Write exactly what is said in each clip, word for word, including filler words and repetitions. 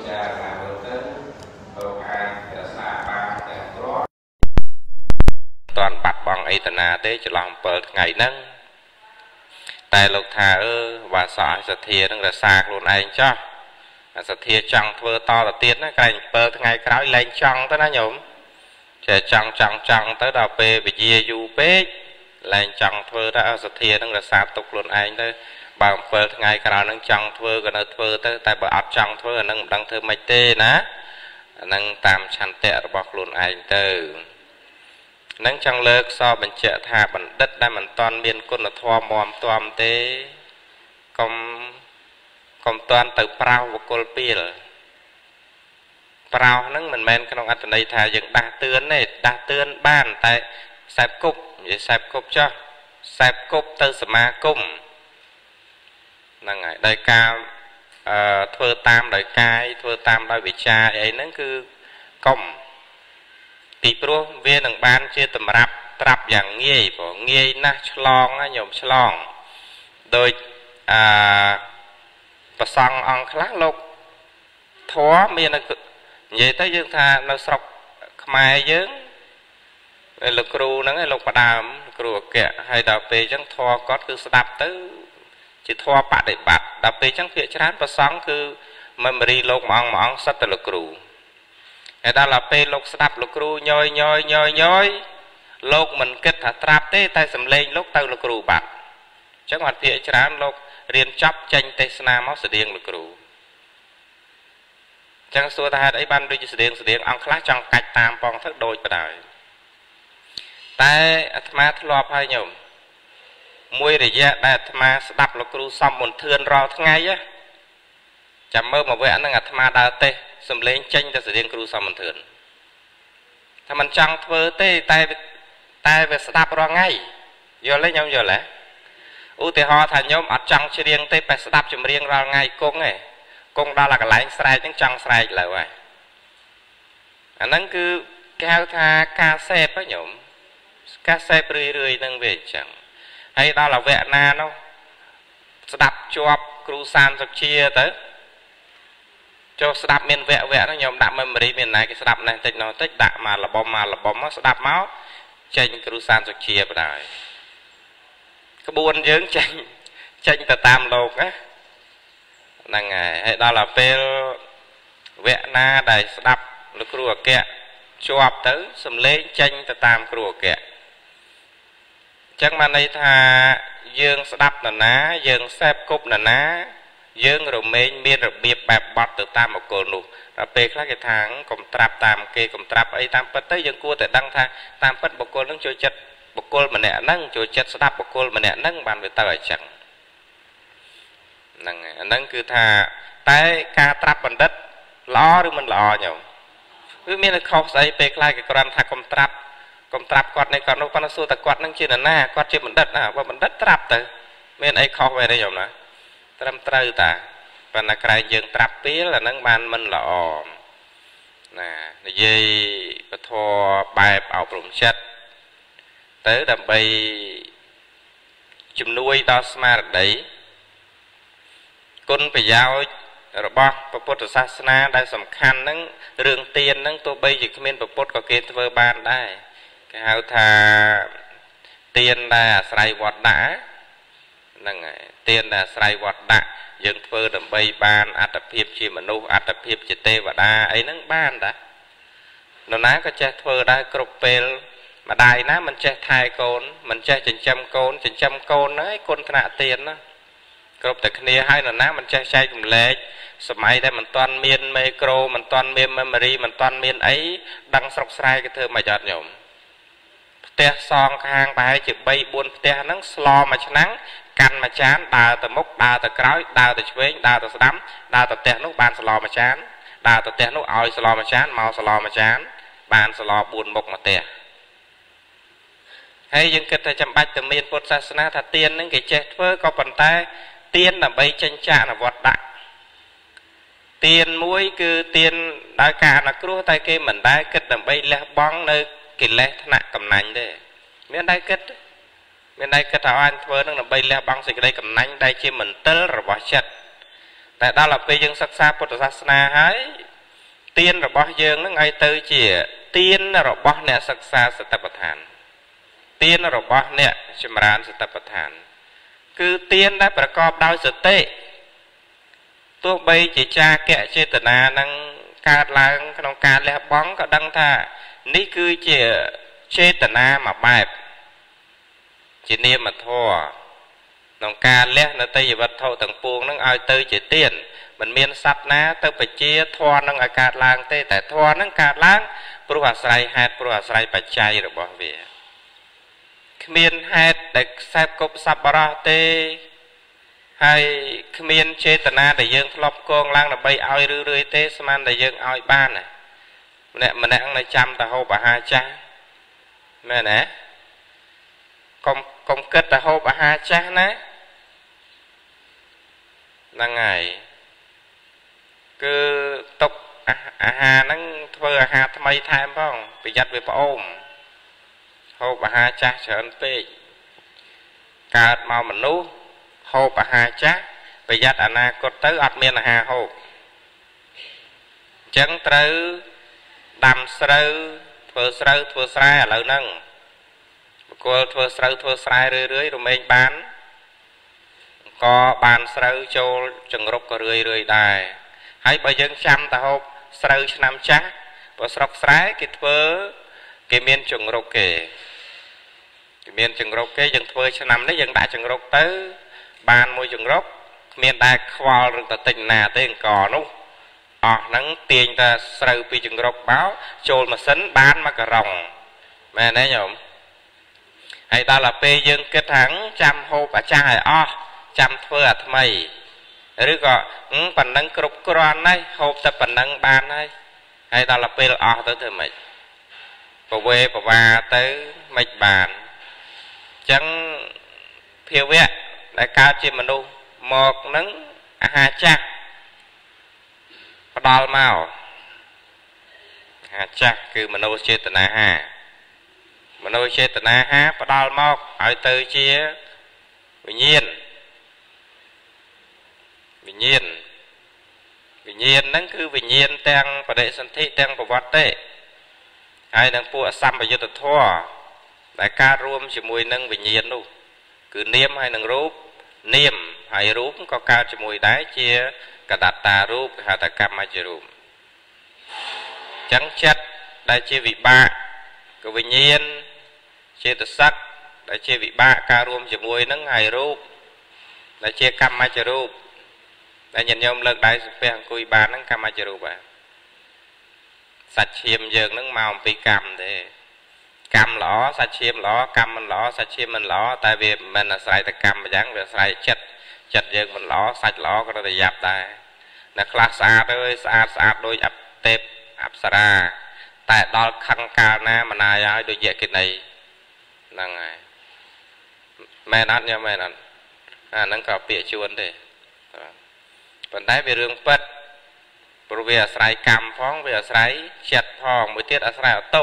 ចារណាមើលទៅទៅអាចរក្សាបានទាំងគ្រាន់តន់បាត់បង់អីតាណាទេចន្លោះអំពិលថ្ងៃហ្នឹងតែលោកថាអឺវាសអសទ្ធានឹងរក្សាខ្លួនឯងចោះអាសទ្ធាចង់ធ្វើតទៅទៀតណាក្រែងអំពិលថ្ងៃក្រោយលែងចង់ទៅណាញោមចេះចង់ចង់ចង់ទៅដល់ពេលវិជាយូរពេកលែងចង់ធ្វើទៅអសទ្ធានឹងរក្សាទុកខ្លួនឯងទៅបើអំពិលថ្ងៃក្រោយនឹងចង់ធ្វើក៏នៅធ្វើទៅតែបើអត់ចង់ធ្វើអានឹងមិនដឹងធ្វើម៉េចទេណាអានឹងតាមឆន្ទៈរបស់ខ្លួនឯងទៅនឹងចង់លើកសបញ្ជាក់ថាបណ្ឌិតដែលមិនតាន់មានគុណធម៌មាំទាំទេកុំកុំតាន់ទៅប្រោសវគលពីលប្រោសហ្នឹងមិនមែនក្នុងអត្ថន័យថាយើងដាស់តឿនទេដាស់តឿនបានតែខ្សែបគប់និយាយខ្សែបគប់ចុះខ្សែបគប់ទៅសមាគមហ្នឹងហើយដោយការអឺធ្វើតាមដោយកាយធ្វើតាមដោយវិជ្ជាអីហ្នឹងគឺកុំពីព្រោះវានឹងបានជាតម្រាប់ត្រាប់យ៉ាងងាយព្រោះងាយណាស់ឆ្លងណាញោមឆ្លងដោយអឺប្រសង់អង្គខ្លះលោកធម៌មាននិយាយទៅយើងថានៅស្រុកខ្មែរយើងលោកគ្រូហ្នឹងឯងលោកផ្ដើមគ្រូអគ្គហើយដល់ពេលអញ្ចឹងធម៌គាត់គឺស្ដាប់ទៅជាធម៌បដិបត្តិដល់ពេលអញ្ចឹងភាគច្រើនប្រសង់គឺ memory លោកម្អងម្អងសិតតែលោកគ្រូហើយដល់ពេលលោកស្ដាប់លោកគ្រូញយញយញយញយលោកមិនគិតថាត្រាប់ទេតែសំឡេងលោកទៅលោកគ្រូបាត់អញ្ចឹងអត់ភាគច្រើនលោករៀនចប់ចេញទេសនាមកស្តៀងលោកគ្រូអញ្ចឹងសួរថាហេតុអីបានដូចជាស្តៀងស្តៀងអង្គខ្លះចង់កាច់តាមផងទៅដូចបដ តែអាត្មាធ្លាប់ហើយញោមមួយរយៈដែលអាត្មាស្ដាប់លោកគ្រូសំមន្ទឿនរាល់ថ្ងៃចាំមើលមកវគ្គហ្នឹងអាត្មាដើរទេសំឡេងចេញទៅស្តៀងគ្រូសំមន្ទឿនថាមិនចង់ធ្វើទេតែតែវាស្ដាប់រាល់ថ្ងៃយល់ទេញោមយល់ទេឧទាហរណ៍ថាញោមអត់ចង់ច្រៀងទេតែស្ដាប់ចម្រៀងរាល់ថ្ងៃគង់ឯងគង់ដល់កន្លែងស្រែកហ្នឹងចង់ស្រែកលើហើយអាហ្នឹងគឺគេហៅថាការសេពញោមការសេពរឿយរឿយនឹងវាអញ្ចឹងហើយដល់អវៈណានោះស្ដាប់ជាប់គ្រូសានសុជាទៅចូលស្ដាប់មានវគ្គវគ្គហ្នឹងញោមដាក់ memory មានណាគេស្ដាប់ណេះតិចណោះតិចដាក់មកលបំមកលបំមកស្ដាប់មកចេញគ្រូសានសុជាបដ ாய் ក្បួនយើងចេញចេញទៅតាមលោកណាហ្នឹងហើយហើយដល់ពេលវគ្គណាដែលស្ដាប់លោកគ្រូអគ្គជាប់ទៅសំឡេងចេញទៅតាមគ្រូអគ្គអញ្ចឹងបានន័យថាយើងស្ដាប់នរណាយើងសេពគប់នរណាយើងរមែងមានរបៀបបែបបត់ទៅតាមអកុលនោះដល់ពេលខ្លះគេថាកុំត្រាប់តាមគេកុំត្រាប់អីតាមពិតទៅយើងគួរតែដឹងថាតាមពិតបុគ្គលនឹងចូលចិត្តបុគ្គលម្នាក់ហ្នឹងចូលចិត្តស្ដាប់បុគ្គលម្នាក់ហ្នឹងបានវាទៅអញ្ចឹងហ្នឹងហើយអាហ្នឹងគឺថាតែការត្រាប់បណ្ឌិតល្អឬមិនល្អញោមវាមានខុសស្អីពេលខ្លះគេគ្រាន់ថាកុំត្រាប់កុំត្រាប់គាត់នេះគាត់នោះប៉ុន្តែសួរតែគាត់នឹងជានរណាគាត់ជាបណ្ឌិតណាបើបណ្ឌិតត្រាប់ទៅមានអីខុសវិញទេញោមណាត្រឹមត្រូវតាប៉ុន្តែក្រែងយើងត្រាប់ពីលអាហ្នឹងបានមិនល្អណានិយាយពធបែបអប់រំចិត្តទៅដើម្បីជំនួយដល់ស្មារតីគុណប្រយោជន៍របស់ពុទ្ធសាសនាដែលសំខាន់ហ្នឹងរឿងទានហ្នឹងទោះបីជាគ្មានពុទ្ធក៏គេធ្វើបានដែរគេហៅថាទានដែលអាស្រ័យវត្តដាក់ហ្នឹងហើយទានដែលអាស្រ័យវត្តដាក់យើងធ្វើដើម្បីបានអត្តភាពជាមនុស្សអត្តភាពជាទេវតាអីហ្នឹងបានតានរណាក៏ចេះធ្វើដែរគ្រប់ពេលម្ដាយណាមិនចេះថែកូនមិនចេះចិញ្ចឹមកូនចិញ្ចឹមកូនហ្នឹងឯងគុណថ្នាក់ទានណាគ្រប់តែគ្នាហើយនរណាមិនចេះចែករំលែកសម័យដែលមិនទាន់មានមេក្រូមិនទាន់មាន memory មិនទាន់មានអីដឹងស្រុកស្រែគេធ្វើមិនអត់ញោមផ្ទះសងខាងប្រហែលជាបីបួនផ្ទះហ្នឹងស្លមួយឆ្នាំងកាន់មួយចានដើរទៅមុខដើរទៅក្រោយដើរទៅឆ្វេងដើរទៅស្ដាំដើរទៅផ្ទះនោះបានស្លមួយចានដើរទៅផ្ទះនោះឲ្យស្លមួយចានមកស្លមួយចានបានស្លបួនមុខមួយផ្ទះហើយយើងគិតថាចាំបាច់តែមានពុទ្ធសាសនាថាទានហ្នឹងគេចេះធ្វើក៏ប៉ុន្តែទានដើម្បីចិញ្ចាអនុវត្តដាក់ទានមួយគឺទានដោយការអនុគ្រោះតែគេមិនដែលគិតដើម្បីលះបង់នៅកិលេសថ្នាក់កំណាញ់ទេមានដែលគិតមានដែលគិតថាអញធ្វើនឹងដើម្បីលះបង់សេចក្តីកំណាញ់ដែលជាមន្ទិលរបស់ចិត្ត tại đó là bây giờ sắc xa Phật sát na hãy tiên rồi bỏ dương nó ngay tới chỉ tiên rồi bỏ nè sắc xa sẽ tập thành tiên rồi bỏ nè chìm ran sẽ tập thành cứ tiên đãประกอบដោយសតិទោះបីជាចាកៈចេតនានឹងកើតឡើងក្នុងការលះបង់ក៏ដឹងថានេះគឺជាចេតនាមួយបែបជានាមធម៌ក្នុងការលះនៅទេយវត្ថុទាំងពួងនឹងឲ្យទៅជាទៀនមិនមានសត្វណាទៅបជាធម៌នឹងឲ្យកើតឡើងទេតែធម៌នឹងកើតឡើងព្រោះអាស្រ័យហេតុព្រោះអាស្រ័យបច្ច័យរបស់វាគ្មានហេតុដែលខ្សែគប់សប្បុរសទេហើយគ្មានចេតនាដែលយើងធ្លាប់កងឡើងដើម្បីឲ្យរឿយរឿយទេស្មានតែយើងឲ្យបានម្នាក់ម្នាក់នៅចាំតែហូបអាហារចាស់មែនទេកុំកុំគិតតែហូបអាហារចាស់ណាហ្នឹងហើយគឺຕົកអាហារហ្នឹងធ្វើអាហារថ្មីថែមផងប្រយ័ត្នវាផ្អូមហូបអាហារចាស់ច្រើនពេកកើតមកមនុស្សហូបអាហារចាស់ប្រយ័ត្នអនាគតទៅអត់មានអាហារហូបអញ្ចឹងត្រូវដាំស្រូវធ្វើស្រូវធ្វើស្រែឥឡូវហ្នឹងបកគលធ្វើស្រូវធ្វើស្រែរឿយរឿយរមែងបានក៏បានស្រូវចូលចង្រុកក៏រឿយរឿយដែរហើយបើយើងចាំតែហូបស្រូវឆ្នាំចាស់បើស្រុកស្រែគេធ្វើគេមានចង្រុកគេគេមានចង្រុកគេយើងធ្វើឆ្នាំនេះយើងដាក់ចង្រុកទៅបានមួយចង្រុកគ្មានតែខ្វល់ឬតែតិចណាទេអង្គនោះអស់ហ្នឹងទាញតែស្រូវពីចង្រុកមកចូលម៉ាស៊ីនបានមកការ៉ុងមែនទេញោមហើយដល់ទៅពេលយើងគិតថាចាំហូបអាចារ្យឲ្យអស់ចាំធ្វើអាថ្មីឬក៏ប៉ុណ្ណឹងគ្រប់គ្រាន់ហើយហូបតែប៉ុណ្ណឹងបានហើយហើយដល់ទៅពេលអស់ទៅធ្វើម៉េចបវេបវាទៅមិនបានអញ្ចឹងភាវៈដែលកើតជាមនុស្សមកនឹងអាហារចាស់ផ្ដល់មកអាហារចាស់គឺមនោចេតនាហាមនោចេតនាហាផ្ដល់មកឲ្យទៅជាវិញ្ញាណវិញ្ញាណវិញ្ញាណហ្នឹងគឺវិញ្ញាណទាំងបដិសន្ធិទាំងប្រវត្តិទេហើយនឹងពួកអសម្បយុទ្ធធម៌ដែលកើតរួមជាមួយនឹងវិញ្ញាណនោះគឺនាមហើយនឹងរូបនាមហើយរូបក៏កើតជាមួយដែរជាកតត្តារូបហៅថាកម្មជារូបអញ្ចឹងចិត្តដែលជាវិបាកក៏វិញ្ញាណចេតសិកដែលជាវិបាកការរួមជាមួយនឹងហើយរូបដែលជាកម្មជារូបដែលញាតិញោមលើកដៃសំពះអង្គុយបានហ្នឹងកម្មជារូបបាទសាច់ឈាមយើងហ្នឹងមកអំពីកម្មទេកម្មល្អសាច់ឈាមល្អកម្មមិនល្អសាច់ឈាមមិនល្អតែវាមិនអាស្រ័យតែកម្មយ៉ាងវាអាស្រ័យចិត្តចិត្តយើងមិនល្អសាច់ល្អក៏ត្រូវតែយ៉ាប់ដែរអ្នកខ្លះស្អាតអើយស្អាតស្អាតដូចអបទេពអប្សរាតែដល់ខឹងកាលណាមណាយឲ្យដូចយក្ខិនីហ្នឹងហើយមែនអត់ញ៉ាំមែនអត់អាហ្នឹងក៏ពាក្យជួនទេប៉ុន្តែវារឿងពិតព្រោះវាអាស្រ័យកម្មផងវាអាស្រ័យចិត្តផងមួយទៀតអាស្រ័យអតុ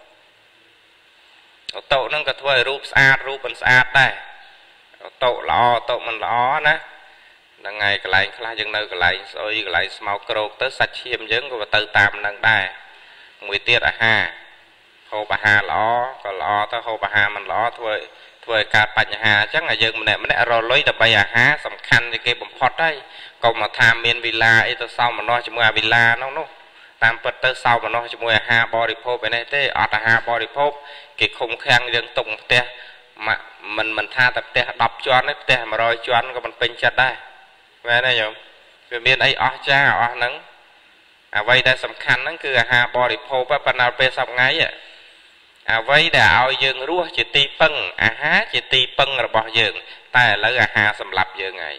អតុហ្នឹងក៏ធ្វើឲ្យរូបស្អាតរូបមិនស្អាតដែរអតុល្អអតុមិនល្អណាហ្នឹងហើយកន្លែងខ្លះយើងនៅកន្លែងស្អុយកន្លែងស្មោកក្រោកទៅសាច់ឈាមយើងក៏ទៅតាមហ្នឹងដែរមួយទៀតអាហារហូបអាហារល្អក៏ល្អទៅហូបអាហារមិនល្អធ្វើធ្វើឲ្យកើតបញ្ហាអញ្ចឹងឲ្យយើងម្នាក់ម្នាក់រលុយដើម្បីអាហារសំខាន់ជាងគេបំផុតហើយកុំមកថាមានវិឡាអីទៅសោមនស្សជាមួយអាវិឡានោះនោះតាមពិតទៅសោមនស្សជាមួយអាហារបរិភោគឯនេះទេអត់អាហារបរិភោគគេឃុំឃាំងយើងទុកផ្ទះមិនមិនថាតែផ្ទះដប់ជាន់ទេផ្ទះមួយរយជាន់ក៏មិនពេញចិត្តដែរមែនទេញោមវាមានអីអស់ចាអស់ហ្នឹងអ្វីដែលសំខាន់ហ្នឹងគឺអាហារបរិភោគប៉ុន្តែពេលសប្ងៃអ្វីដែលឲ្យយើងរស់ជាទីពឹងអាហារជាទីពឹងរបស់យើងតែឥឡូវអាហារសម្រាប់យើងហើយ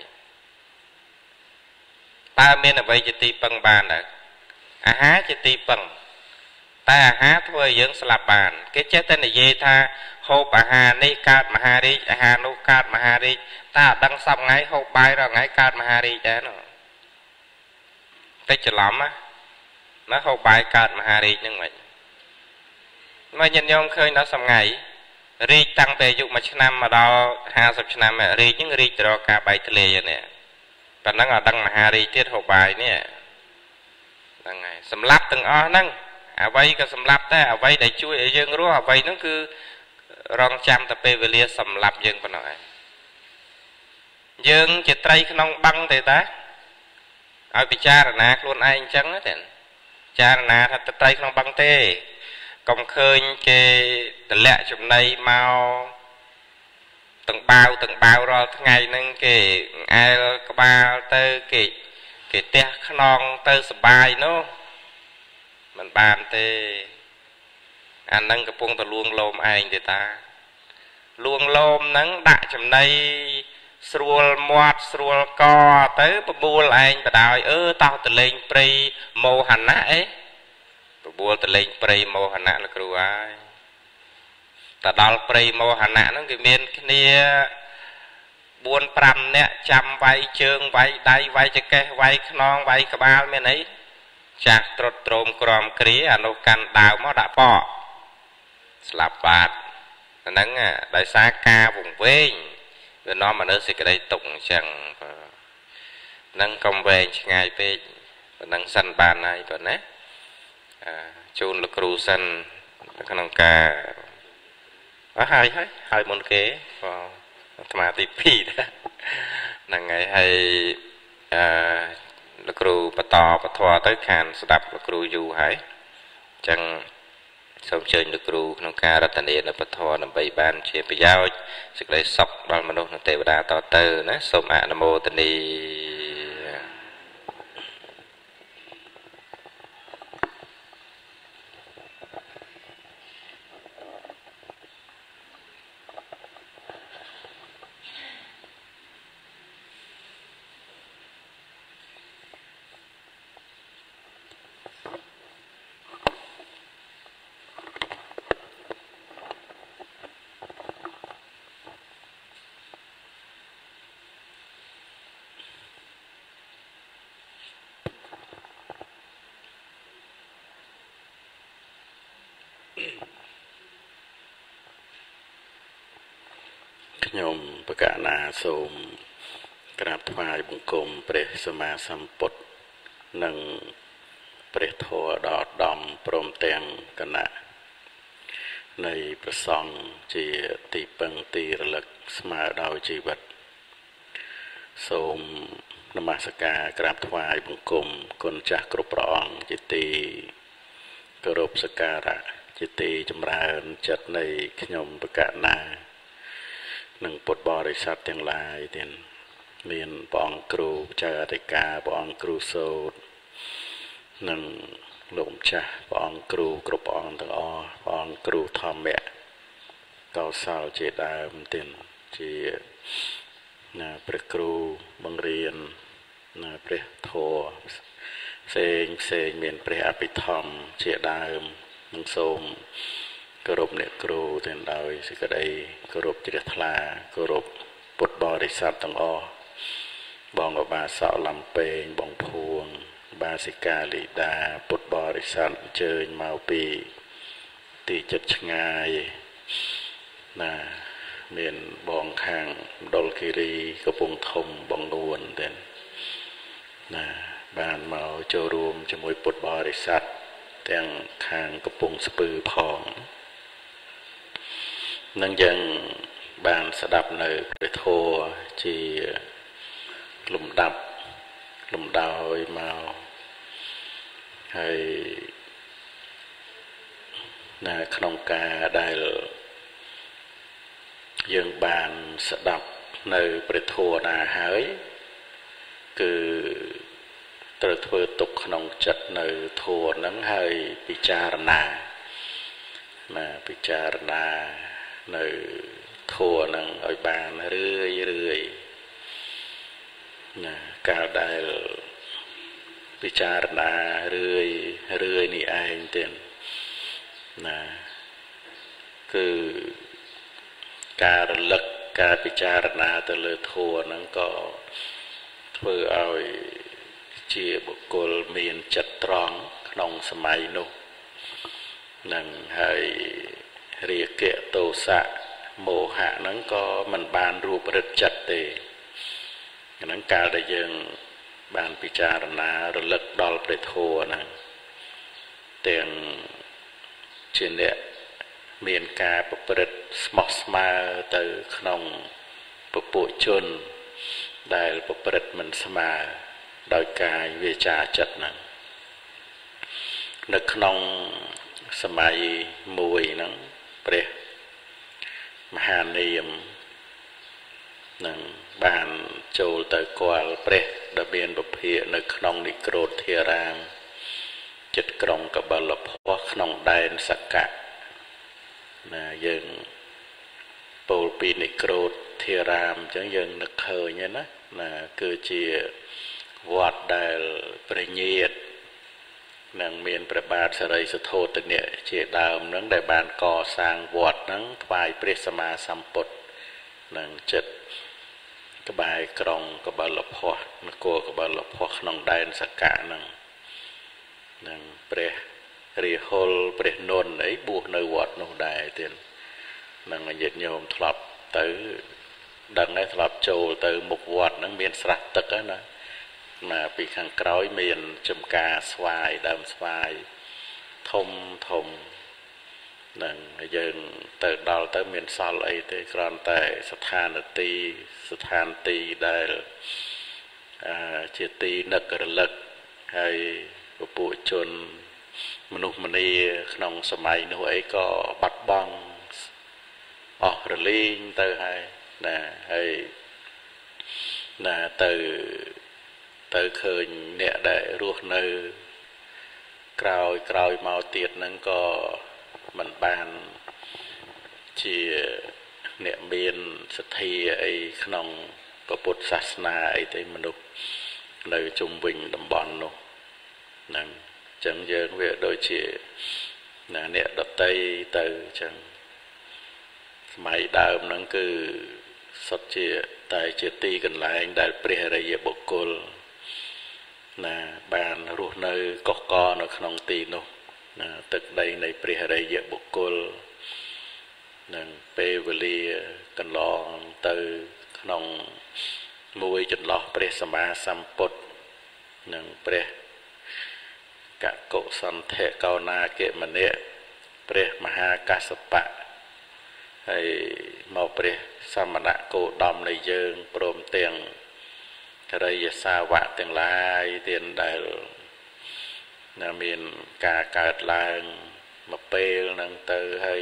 តើមានអ្វីជាទីពឹងបានដែរអាហារជាទីពឹងតែអាហារធ្វើឲ្យយើងស្លាប់បានគេចេះតែនិយាយថាហូបអាហារនេះកើតមហារាជអាហារនោះកើតមហារាជតែអត់ដឹងសប្ងៃហូបបាយរាល់ថ្ងៃកើតមហារាជដែរនោះតិចច្រឡំណាណាហូបបាយកើតមហារាជហ្នឹងមិនមកញាតិញោមឃើញដល់សប្ងៃរាជតាំងពីអាយុមួយឆ្នាំមកដល់ห้าสิบឆ្នាំរាជហ្នឹងរាជទៅរកការបែកធ្លាយនេះពប៉ុណ្ណឹងអត់ដឹងមហារីទៀតហូបបាយនេះហ្នឹងហើយសម្លាប់ទាំងអស់ហ្នឹងអ្វីក៏សម្លាប់ដែរអ្វីដែលជួយឲ្យយើងរស់អ្វីហ្នឹងគឺរងចាំតែពេលវេលាសម្លាប់យើងប៉ុណ្ណោះឯងយើងជាត្រីក្នុងបឹងទេតាឲ្យពិចារណាខ្លួនឯងអញ្ចឹងទេពិចារណាថាត្រីក្នុងបឹងទេកុំឃើញគេតម្លាក់ចំណីមកទាំងបាវទាំងបាវរាល់ថ្ងៃហ្នឹងគេអែលក្បាលទៅគេគេទះខ្នងទៅសបាយនោះមិនបានទេអាហ្នឹងកំពុងតែលួងលោមឯងទេតាលួងលោមហ្នឹងដាក់ចំណីស្រួលមាត់ស្រួលកទៅបបួលឯងបដ ாய் អឺតោះតលេងព្រៃមោហណៈអីបបួលតលេងព្រៃមោហណៈលោកគ្រូហើយតែដល់ព្រៃមោហណៈហ្នឹងគេមានគ្នាបួនប្រាំនាក់ចាំវាយជើងវាយដៃវាយចកេះវាយខ្នងវាយក្បាលមានអីចាស់ត្រុតត្រោមក្រំគ្រាអានោះកាន់ដាវមកដាក់ប៉កស្លាប់បាត់អាហ្នឹងដោយសារការវង្វេងវានាំមនុស្សសេចក្តីទុក្ខអញ្ចឹងហ្នឹងកុំវែងឆ្ងាយពេកប៉ុណ្ណឹងសិនបានហើយប៉ុណ្ណាជូនលោកគ្រូសិនក្នុងការអស់ហើយហើយហើយមុនគេអាត្មាទីពីរហ្នឹងហើយហើយអឺលោកគ្រូបន្តពធទៅខានស្ដាប់លោកគ្រូយូរហើយអញ្ចឹងសូមអញ្ជើញលោកគ្រូក្នុងការរតនានៅពធដើម្បីបានជាប្រយោជន៍សេចក្តីសុខដល់មនុស្សនិងទេវតាតទៅណាសូមអនុមោទនាខ្ញុំបកណាសូមក្រាបថ្វាយបង្គំព្រះសម្មាសម្ពុទ្ធនិងព្រះធម៌ដ៏ឧត្តមព្រមទាំងគណៈនៃព្រះសង្ឃជាទីពឹងទីរលឹកស្មើដោយជីវិតសូមនមស្ការក្រាបថ្វាយបង្គំគុណចាស់គ្រប់ព្រះអង្គជាទីគោរពសក្ការៈជាទីចម្រើនចិត្តនៃខ្ញុំបកណានិងពុទ្ធបរិស័ទទាំងឡាយទាំងមានព្រះអង្គគ្រូចៅអធិការព្រះអង្គគ្រូសូត្រនិងលោកម្ចាស់ព្រះអង្គគ្រូគ្រប់ព្រះអង្គទាំងអស់ព្រះអង្គគ្រូធម្មៈកោសលជាដើមទាំងជាណាព្រះគ្រូបង្រៀនណាព្រះធម៌ផ្សេងផ្សេងមានព្រះអភិធម្មជាដើមនិងសូមគោរពអ្នកគ្រូទាំងដោយសេចក្តីគោរពជ្រះថ្លាគោរពពុទ្ធបរិស័ទទាំងអស់បងឧបាសកលំពេងបងភួងបាសិកាលីដាពុទ្ធបរិស័ទអញ្ជើញមកពីទីជិតឆ្ងាយណាមានបងខាងមណ្ឌលគិរីកំពង់ធំបងនួនទាំងណាបានមកចូលរួមជាមួយពុទ្ធបរិស័ទទាំងខាងកំពង់ស្ពឺផងនឹងយើងបានស្ដាប់នៅព្រះធម៌ជាលំដាប់លំដោយមកហើយនៅក្នុងការដែលយើងបានស្ដាប់នៅព្រះធម៌ណាហើយគឺត្រូវធ្វើទុកក្នុងចិត្តនៅធម៌ហ្នឹងហើយពិចារណាណាពិចារណានៅធម៌ហ្នឹងឲ្យបានរឿយរឿយណាកាលដែលពិចារណារឿយរឿយនេះឯងទៀតណាគឺការរលឹកការពិចារណាទៅលើធម៌ហ្នឹងក៏ធ្វើឲ្យជាបុគ្គលមានចិត្តត្រង់ក្នុងសម័យនោះនឹងហើយរាគៈទោសៈមោហៈហ្នឹងក៏មិនបានរួបរឹតចិត្តទេนั้นการได้ยังบานพิจารณาระลึกดอลไปโทนะเตียงเช่นเนี่ยเมียนกาประพฤติสมอสมาเตอขนมประปุชนได้ประพฤติมันสมาโดยกายเวจาจัดนั้นนึกขนมสมัยมวยนั้นเปรียมหาเนียมนังบานโจลตะกวาลเปรตดเบียนบเพียในขนมนิโกรธเทียรามจิตกรองกับบลพวขนมได้สกัดนะยังปูปีนิโกรธเทียรามจังยังนึกเคยเนี่ยนะนะคือเจียวัดได้ประเนียดนังเมียนประบาทสไรสะโทตเนี่ยเจียดาวนังได้บานก่อสร้างวัดนังฝ่ายเปรสมาสัมปตนังจิตกบายกรองกบาลพอนโกกบาลพอขนมได้สกัดนังนังเปรรีโฮลเปรนนไอ้บุในวัดนู่นได้เตียนนังเย็ดโยมทลับเตอดังได้ทลับโจเตอมุกวัดนังเมียนสระตะกันนะมาปีขังกร้อยเมียนจมกาสวายดำสวายทมทมนังยังเตอดอลเตอเมียนซอลไอเตกรอนแต่สถานตีสถานตีได้เจตีนักระลึกให้ปุชนมนุษย์มณีขนมสมัยนู้นไอ้ก็บัดบังอ๋อระลิงเตอให้นะให้นะเตอเตอเคยเนี่ยได้รู้เนื้อกราวกราวมาเตียดนั้นก็มันบานเชียเนี่ยเบียนสถีไอ้ขนมประพุทธศาสนาไอ้ที่มนุษย์ในจุ่มวิ่งดำบอลนู้นั่งจังเยินเวโดยเชียนะเนี่ยดับไตเตอจังสมัยดาวนั้นคือสดเชียตายเชียตีกันหลายได้เปรียอะไรเยบุกลนะบานรูเนยกอกอในขนมตีนู้นะตึกใดในเปรียอะไรเยบุกลนั่งเปเวลีกันลองเตอขนมมวยจนหลอกเปรียสมาสัมปตนั่งเปรียกะโกสันเทเกานาเกมเนะเปรมหากาสปะให้มาเปรสมณะโกดอมในเยิงโปรมเตียงอะไรยสาวะเตียงลายเตียนได้นามีนกาการลางมาเปลนังเตอให้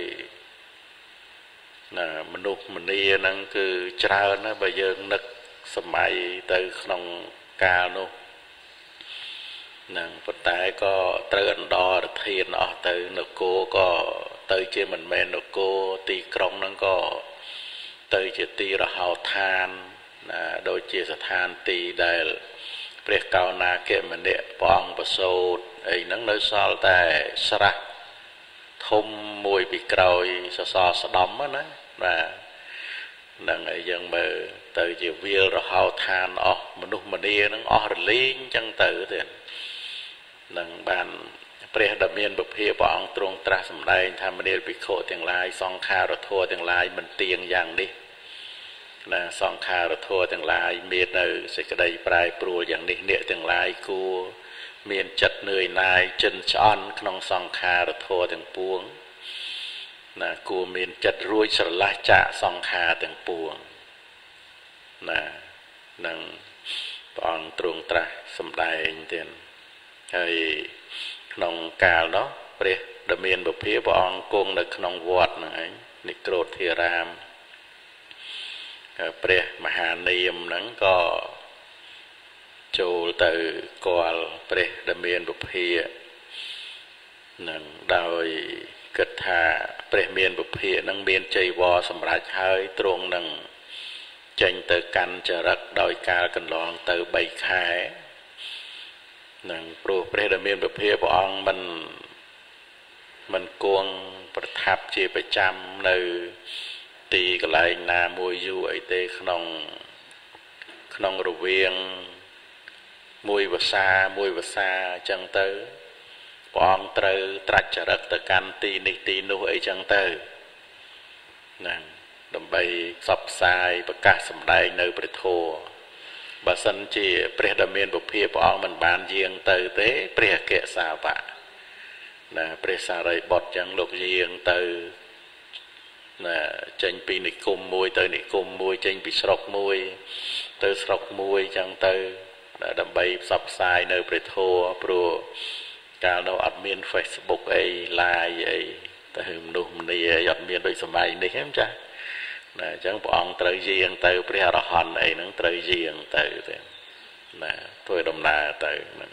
นะมนุษย์มณีนังคือเจ้านะใบเยิงนึกสมัยเตอขนมกาโนนังปตายก็เตือนดอเทียนออกเตือนโกก็เตือนเจมันแมนโกตีกรองนั่งก็เตือนเจตีระหาวทานนะโดยเจสถานตีได้เปรียกเกานาเกมันเดะปองประโสดไอ้นังเนื้อซอลแต่สระทมมวยปีกรอยสอสอสดอมนะนะนังไอ้ยังเมื่อเตือนเจวิลระหาวทานออกมนุษย์มณีนังออกลิงจังเตือนเตือนนังบานเปรียดเมียนบุพเพปองตรงตราสมัยทำมาเดียปิโคเตียงลายซองคารทัวเตียงลายมันเตียงอย่างนี้นะซองคารทัวเตียงลายเมียนเนอสิกระไดปลายปลัวอย่างนี้เนี่ยเตียงลายกูเมียนจัดเหนื่อยนายจนช้อนขนมซองคารทัวเตียงปวงนะกูเมียนจัดรุ่ยสละจะซองคาเตียงปวงนะนังปองตรงตราสมัยเตียนให้ขนมกาลเนาะเปรียดเมียนบุพเพปองกงในขนมวอดนั่นนิโกรธเทรามเปรียมหาเนียมนั้นก็โจลเตอกอลเปรียดเมียนบุพเพนั่งโดยกึศธาเปรียเมียนบุพเพนั่งเมียนใจวอสำหรับหายตรงนั่งจังเตอกันจะรักโดยการกันลองเตอใบขายนังโปรเปรตเมียนประเภทพระองค์มันมันกวงประทับเจประจำในตีกลายนามวยอยู่ไอเตขนมขนมระเวียงมวยภาษามวยภาษาจังเตอพระองค์เตอตรัสจรักตะการตีในตีนู้ไอจังเตอนังดำใบสับสายประกาศสำได้ในประโทបើសិនជាព្រះដ៏មានពុភាព្រះអង្គមិនបានយាងទៅទេព្រះអគ្គសាវកណាព្រះសារីបុត្រចឹងលោកយាងទៅណាចេញពីនិគមមួយទៅនិគមមួយចេញពីស្រុកមួយទៅស្រុកមួយចឹងទៅដើម្បីផ្សព្វផ្សាយនៅព្រះធម៌ព្រោះកាលនោះអត់មាន Facebook អី Line អីតែមនុស្សម្នាអត់មានដូចសម័យនេះទេចាណាអញ្ចឹងព្រះអង្គត្រូវយាងទៅព្រះអរហន្តអីហ្នឹងត្រូវយាងទៅទេណាធ្វើដំណើរទៅហ្នឹង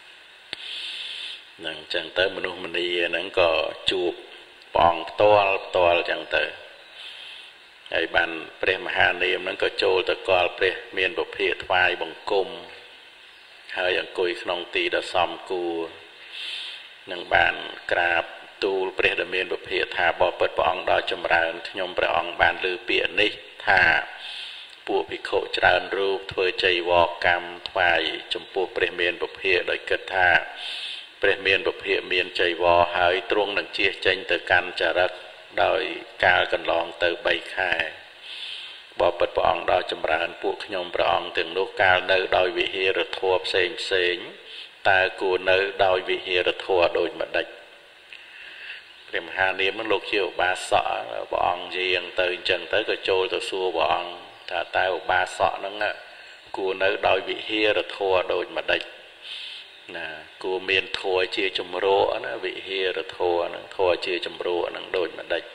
ហ្នឹងអញ្ចឹងទៅមនុស្សម្នាហ្នឹងក៏ជួបព្រះអង្គផ្ទាល់ផ្ទាល់អញ្ចឹងទៅហើយបានព្រះមហានាមហ្នឹងក៏ចូលទៅគាល់ព្រះមានពុភាថ្វាយបង្គំហើយអង្គុយក្នុងទីដ៏សមគួរនឹងបានក្រាបទូលព្រះដ៏មានពុភាថាបបិទ្ធព្រះអង្គដ៏ចម្រើនខ្ញុំព្រះអង្គបានលើពាក្យនេះថាពួកភិក្ខុច្រើនរូបធ្វើចៃវរកម្មថ្វាយចំពោះព្រះមានពុភាដោយគិតថាព្រះមានពុភាមានចៃវរហើយទ្រង់នឹងជៀសចេញទៅកាន់ចរិតដោយកាលកន្លងទៅបីខែបបិទ្ធព្រះអង្គដ៏ចម្រើនពួកខ្ញុំព្រះអង្គទាំងនោះកាលនៅដោយវិហារធម៌ផ្សេងផ្សេងតើគួរនៅដោយវិហារធម៌ដូចម្ដេចព្រះមហានាមលោកជាឧបាសកព្រះអង្គយាងទៅអញ្ចឹងទៅក៏ចូលទៅសួរព្រះអង្គថាតើឧបាសកហ្នឹងគួរនៅដោយវិហារធម៌ដូចម្ដេចណាគួរមានធម៌ជាជំរកណាវិហារធម៌ហ្នឹងធម៌ជាជំរកហ្នឹងដូចម្ដេច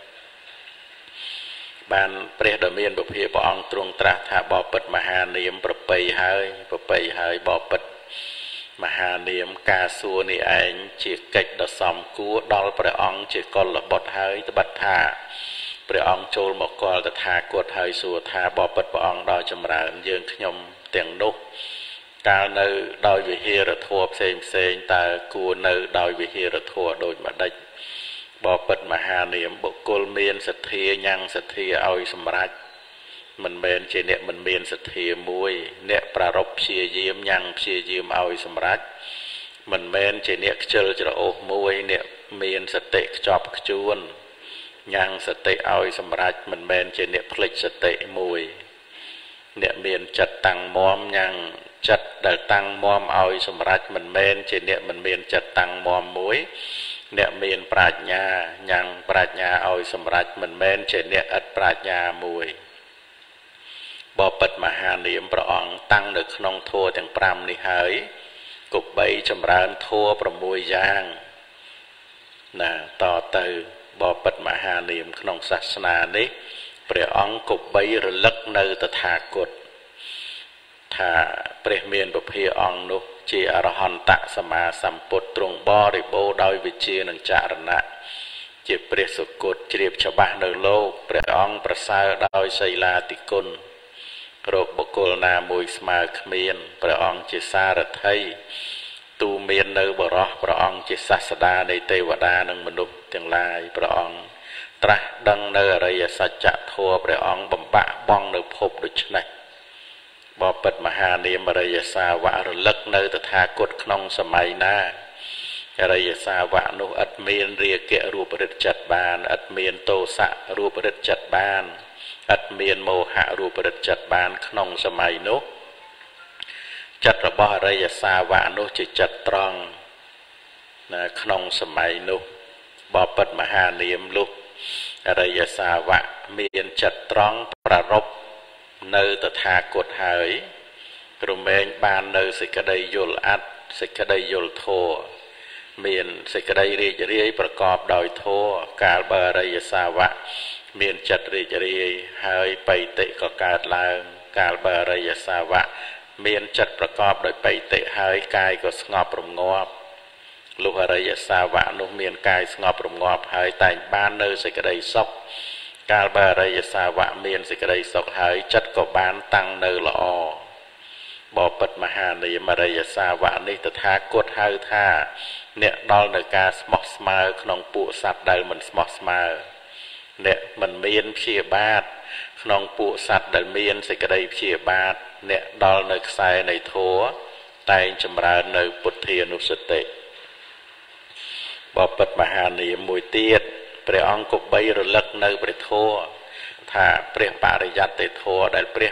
បានព្រះដ៏មានពុភាព្រះអង្គទ្រង់ត្រាស់ថាបបិទ្ធមហានាមប្រពៃហើយប្រពៃហើយបបិទ្ធមហានាមការសួរនេះឯងជាកិច្ចដ៏សមគួរដល់ព្រះអង្គជាកុលបុត្រហើយត្បិតថាព្រះអង្គចូលមកគាល់តថាគតហើយសួរថាបបិទ្ធព្រះអង្គដ៏ចម្រើនយើងខ្ញុំទាំងនោះកាលនៅដោយវិហារធម៌ផ្សេងផ្សេងតើគួរនៅដោយវិហារធម៌ដូចម្ដេចបបិទ្ធមហានាមបុគ្គលមានសទ្ធាញ៉ាំងសទ្ធាឲ្យសម្រេចមិនមែនជាអ្នកមិនមានសទ្ធាមួយអ្នកប្រារព្ធព្យាយាមញ៉ាំងព្យាយាមឲ្យសម្រេចមិនមែនជាអ្នកខ្ជិលច្រអូសមួយអ្នកមានសតិខ្ជាប់ខ្ជួនញ៉ាំងសតិឲ្យសម្រេចមិនមែនជាអ្នកភ្លេចសតិមួយអ្នកមានចិត្តតាំងមាំញ៉ាំងចិត្តដែលតាំងមាំឲ្យសម្រេចមិនមែនជាអ្នកមិនមានចិត្តតាំងមាំមួយអ្នកមានប្រាជ្ញាញ៉ាំងប្រាជ្ញាឲ្យសម្រេចមិនមែនជាអ្នកឥតប្រាជ្ញាមួយបបិទ្ធមហានាមព្រះអង្គតាំងនៅក្នុងធម៌ទាំងប្រាំនេះហើយគប្បីចម្រើនធម៌ប្រាំមួយយ៉ាងណាតទៅបបិទ្ធមហានាមក្នុងសាសនានេះព្រះអង្គគប្បីរលឹកនៅតថាគតថាព្រះមានពុភាអង្គនោះជាអរហន្តសម្មាសម្ពុទ្ធទ្រង់បរិបូរណ៍ដោយវិជ្ជានិងចរណៈជាព្រះសុគតជ្រាបច្បាស់នៅលោកព្រះអង្គប្រសើរដោយសីលាតិគុណរកបុគ្គលណាមួយស្មើគ្មានព្រះអង្គជាសារថីទូមាននៅបរោះព្រះអង្គជាសាស្តានៃទេវតានិងមនុស្សទាំងឡាយព្រះអង្គត្រាស់ដឹងនៅអរិយសច្ចធម៌ព្រះអង្គបំបាក់បង់នៅភពដូច្នេះបបិទ្ធមហានាមអរិយសាវករលឹកនៅតថាគតក្នុងសម័យណាអរិយសាវកនោះឥតមានរាគៈរូបរិទ្ធចិត្តបានឥតមានទោសៈរូបរិទ្ធចិត្តបានឥតមានមោហៈរូបរិទ្ធចិត្តបានក្នុងសម័យនោះចិត្តរបស់អរិយសាវកនោះជាចិត្តត្រង់នៅក្នុងសម័យនោះបបិទ្ធមហានាមលុះអរិយសាវកមានចិត្តត្រង់ប្រារព្ធនៅតថាគតហើយរមែងបាននៅសេចក្តីយល់អត្តសេចក្តីយល់ធម៌មានសេចក្តីរីករាយប្រកបដោយធម៌កាលបើអរិយសាវកមានចិត្តរីករាយហើយបៃតិក៏កើតឡើងកាលបើអរិយសាវកមានចិត្តប្រកបដោយបៃតិហើយកាយក៏ស្ងប់រងាប់លុះអរិយសាវកនោះមានកាយស្ងប់រងាប់ហើយតែងបាននៅសេចក្តីសុខកាលបើអរិយសាវកមានសេចក្តីសុខហើយចិត្តក៏បានតាំងនៅល្អបបិទ្ធមហានាមអរិយសាវកនេះតថាគតហៅថាអ្នកដល់នៅការស្មោះស្មៅក្នុងពួកសត្វដែលមិនស្មោះស្មៅអ្នកមិនមានព្យាបាទក្នុងពួកសត្វដែលមានសេចក្តីព្យាបាទអ្នកដល់នៅខ្សែនៃធម៌តែងចម្រើននៅពុទ្ធានុសតិបបិទ្ធមហានាមមួយទៀតព្រះអង្គគប្បីរលឹកនៅព្រះធម៌ថាព្រះបរិយត្តិធម៌ដែលព្រះ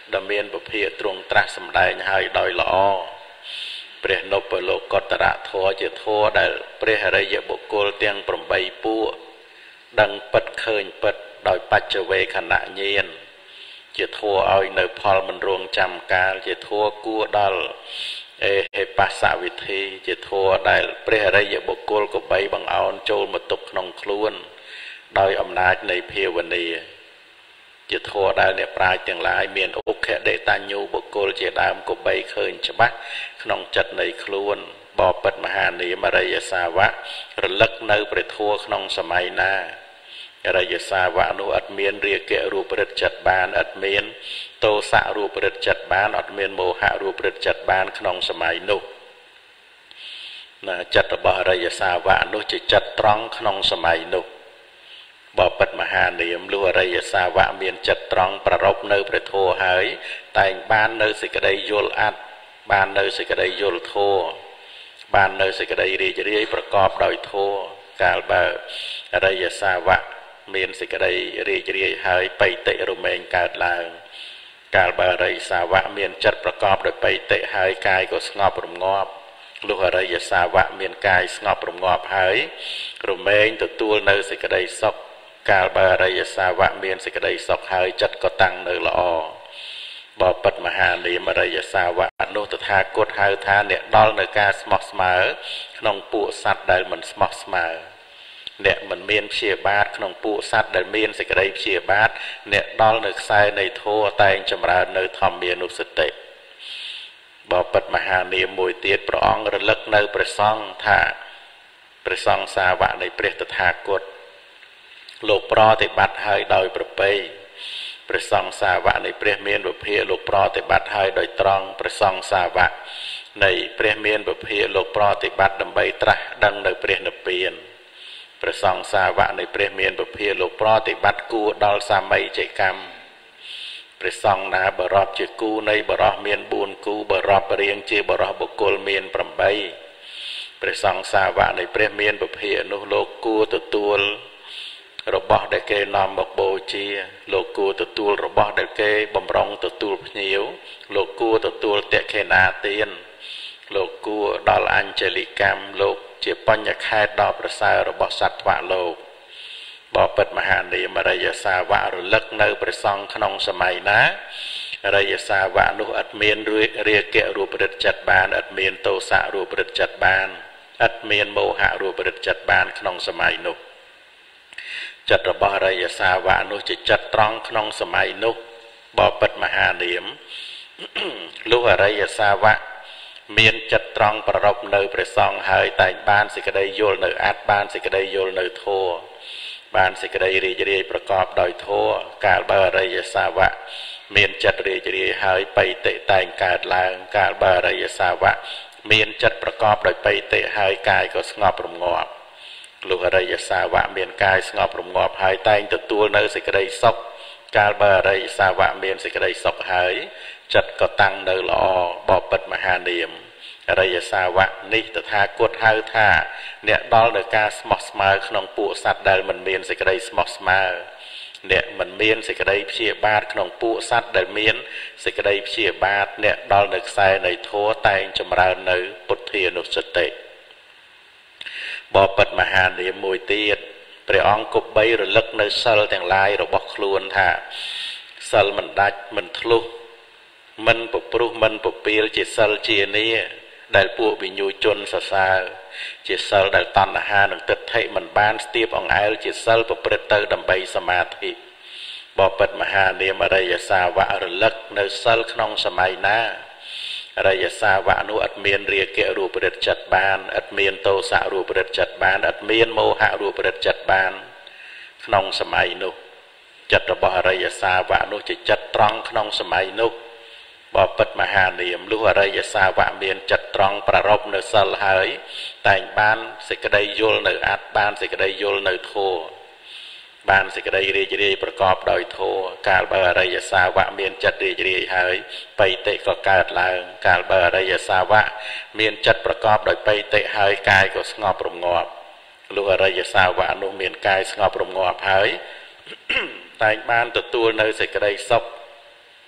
ដែលមានពភាទ្រង់ត្រាស់សម្ដែងហើយដោយល្អព្រះនពលោកតរៈធម៌ជាធម៌ដែលព្រះអរិយបុគ្គលទាំងប្រាំបីពួកដឹងពិតឃើញពិតដោយបច្ចវេខណៈញាណជាធម៌ឲ្យនៅផលមិនរងចាំកាលជាធម៌គួរដល់អេហេបស្សវិធីជាធម៌ដែលព្រះអរិយបុគ្គលក៏បីបង្អោនចូលមកទុកក្នុងខ្លួនដោយអំណាចនៃភាវនាជាធម៌ដែលអ្នកប្រាជ្ញទាំងឡាយមានឧក្ខដេតញ្ញូបុគ្គលជាដើមក៏បីឃើញច្បាស់ក្នុងចិត្តនៃខ្លួនបបិទ្ធមហានាមអរិយសាវករលឹកនៅព្រះធម៌ក្នុងសម័យណាអរិយសាវកនោះអត់មានរាគៈរូបរិទ្ធចិត្តបានអត់មានទោសៈរូបរិទ្ធចិត្តបានអត់មានមោហៈរូបរិទ្ធចិត្តបានក្នុងសម័យនោះណាចិត្តរបស់អរិយសាវកនោះជាចិត្តត្រង់ក្នុងសម័យនោះបបិទ្ធមហានាមលុះអរិយសាវកមានចិត្តត្រង់ប្ររពនៅព្រះធម៌ហើយតែងបាននៅសេចក្តីយល់អត្តបាននៅសេចក្តីយល់ធម៌បាននៅសេចក្តីរីករាយប្រកបដោយធម៌កាលបើអរិយសាវកមានសេចក្តីរីករាយហើយបៃតិរមែងកើតឡើងកាលបើអរិយសាវកមានចិត្តប្រកបដោយបៃតិហើយកាយក៏ស្ងប់រងាប់លុះអរិយសាវកមានកាយស្ងប់រងាប់ហើយរមែងទទួលនៅសេចក្តីសុខកាលបើអរិយសាវកមានសេចក្តីសុខហើយចិត្តក៏តាំងនៅល្អបបិទ្ធមហានាមអរិយសាវកនោះតថាគតហៅថាអ្នកដល់នៅការស្មោះស្មើក្នុងពួកសត្វដែលមិនស្មោះស្មើអ្នកមិនមានព្យាបាទក្នុងពួកសត្វដែលមានសេចក្តីព្យាបាទអ្នកដល់នៅខ្សែនៃធម៌តែងចម្រើននៅធម្មានុសតិបបិទ្ធមហានាមមួយទៀតព្រះអង្គរលឹកនៅព្រះសង្ឃថាព្រះសង្ឃសាវកនៃព្រះតថាគតលោកប្រតិបត្តិហើយដោយប្រពៃព្រះសង្ឃសាវកនៃព្រះមានពភាលោកប្រតិបត្តិហើយដោយត្រង់ព្រះសង្ឃសាវកនៃព្រះមានពភាលោកប្រតិបត្តិដើម្បីត្រាស់ដឹងនៅព្រះនិព្វានព្រះសង្ឃសាវកនៃព្រះមានពភាលោកប្រតិបត្តិគួរដល់សាមីចេកម្មព្រះសង្ឃណាបរោះជាគូនៃបរោះមានបួនគូបរោះរៀងជាបរោះបុគ្គលមានប្រាំបីព្រះសង្ឃសាវកនៃព្រះមានពភានោះលោកគួរទទួលរបស់ដែលគេនាំមកបូជាលោកគួរទទួលរបស់ដែលគេបំរុងទទួលភ្ញៀវលោកគួរទទួលតេខេណាទានលោកគួរដល់អញ្ជលិកម្មលោកជាបញ្ញខេត្តដ៏ប្រសើររបស់សត្វលោកបបិទ្ធមហានាមអរិយសាវករលឹកនៅព្រះសង្ឃក្នុងសម័យណាអរិយសាវកនោះអត់មានរាគៈរូបរិទ្ធចិត្តបានអត់មានទោសៈរូបរិទ្ធចិត្តបានអត់មានមោហៈរូបរិទ្ធចិត្តបានក្នុងសម័យនោះចិត្តរបស់អរិយសាវកនោះជាចិត្តត្រង់ក្នុងសម័យនោះបបិទ្ធមហានាមលុះអរិយសាវកមានចិត្តត្រង់ប្ររពនៅព្រះសង្ឃហើយតែងបានសេចក្តីយល់នៅអត្តបានសេចក្តីយល់នៅធម៌បានសេចក្តីរីករាយប្រកបដោយធម៌កាលបើអរិយសាវកមានចិត្តរីករាយហើយបៃតិតែងកើតឡើងកាលបើអរិយសាវកមានចិត្តប្រកបដោយបៃតិហើយកាយក៏ស្ងប់រងាប់លុះអរិយសាវកមានកាយស្ងប់រងាប់ហើយតែងទទួលនៅសេចក្តីសុខកាលបើអរិយសាវកមានសេចក្តីសុខហើយចិត្តក៏តាំងនៅល្អបបិទ្ធមហានាមអរិយសាវកនេះតថាគតហៅថាអ្នកដល់នៅការស្មោះស្មៅក្នុងពួកសត្វដែលមិនមានសេចក្តីស្មោះស្មៅអ្នកមិនមានសេចក្តីព្យាបាទក្នុងពួកសត្វដែលមានសេចក្តីព្យាបាទអ្នកដល់នៅខ្សែនៃធម៌តែងចម្រើននៅពុទ្ធានុសតិបបិទ្ធមហានាមមួយទៀតព្រះអង្គគប្បីរលឹកនៅសិលទាំងឡាយរបស់ខ្លួនថាសិលមិនដាច់មិនធ្លុះមិនប្រព្រោះមិនប្រពៀលជាសិលជានីដែលពួកវិញ្ញូជនសរសើរជាសិលដែលតណ្ហានិងទិដ្ឋិមិនបានស្ទាបអង្អែលជាសិលប្រព្រឹត្តទៅដើម្បីសមាធិបបិទ្ធមហានាមអរិយសាវករលឹកនៅសិលក្នុងសម័យណាអរិយសាវកនោះអត់មានរាគៈរូបរិទ្ធចិត្តបានអត់មានទោសៈរូបរិទ្ធចិត្តបានអត់មានមោហៈរូបរិទ្ធចិត្តបានក្នុងសម័យនោះចិត្តរបស់អរិយសាវកនោះជាចិត្តត្រង់ក្នុងសម័យនោះបបិទ្ធមហានាមលុះអរិយសាវកមានចិត្តត្រង់ប្ររពនៅសិលហើយតែងបានសេចក្តីយល់នៅអត្តបានសេចក្តីយល់នៅធម៌បានសេចក្តីរីករាយប្រកបដោយធម៌កាលបើអរិយសាវកមានចិត្តរីករាយហើយបៃតិក៏កើតឡើងកាលបើអរិយសាវកមានចិត្តប្រកបដោយបៃតិហើយកាយក៏ស្ងប់រងាប់លុះអរិយសាវកនោះមានកាយស្ងប់រងាប់ហើយតែងបានទទួលនៅសេចក្តីសុខ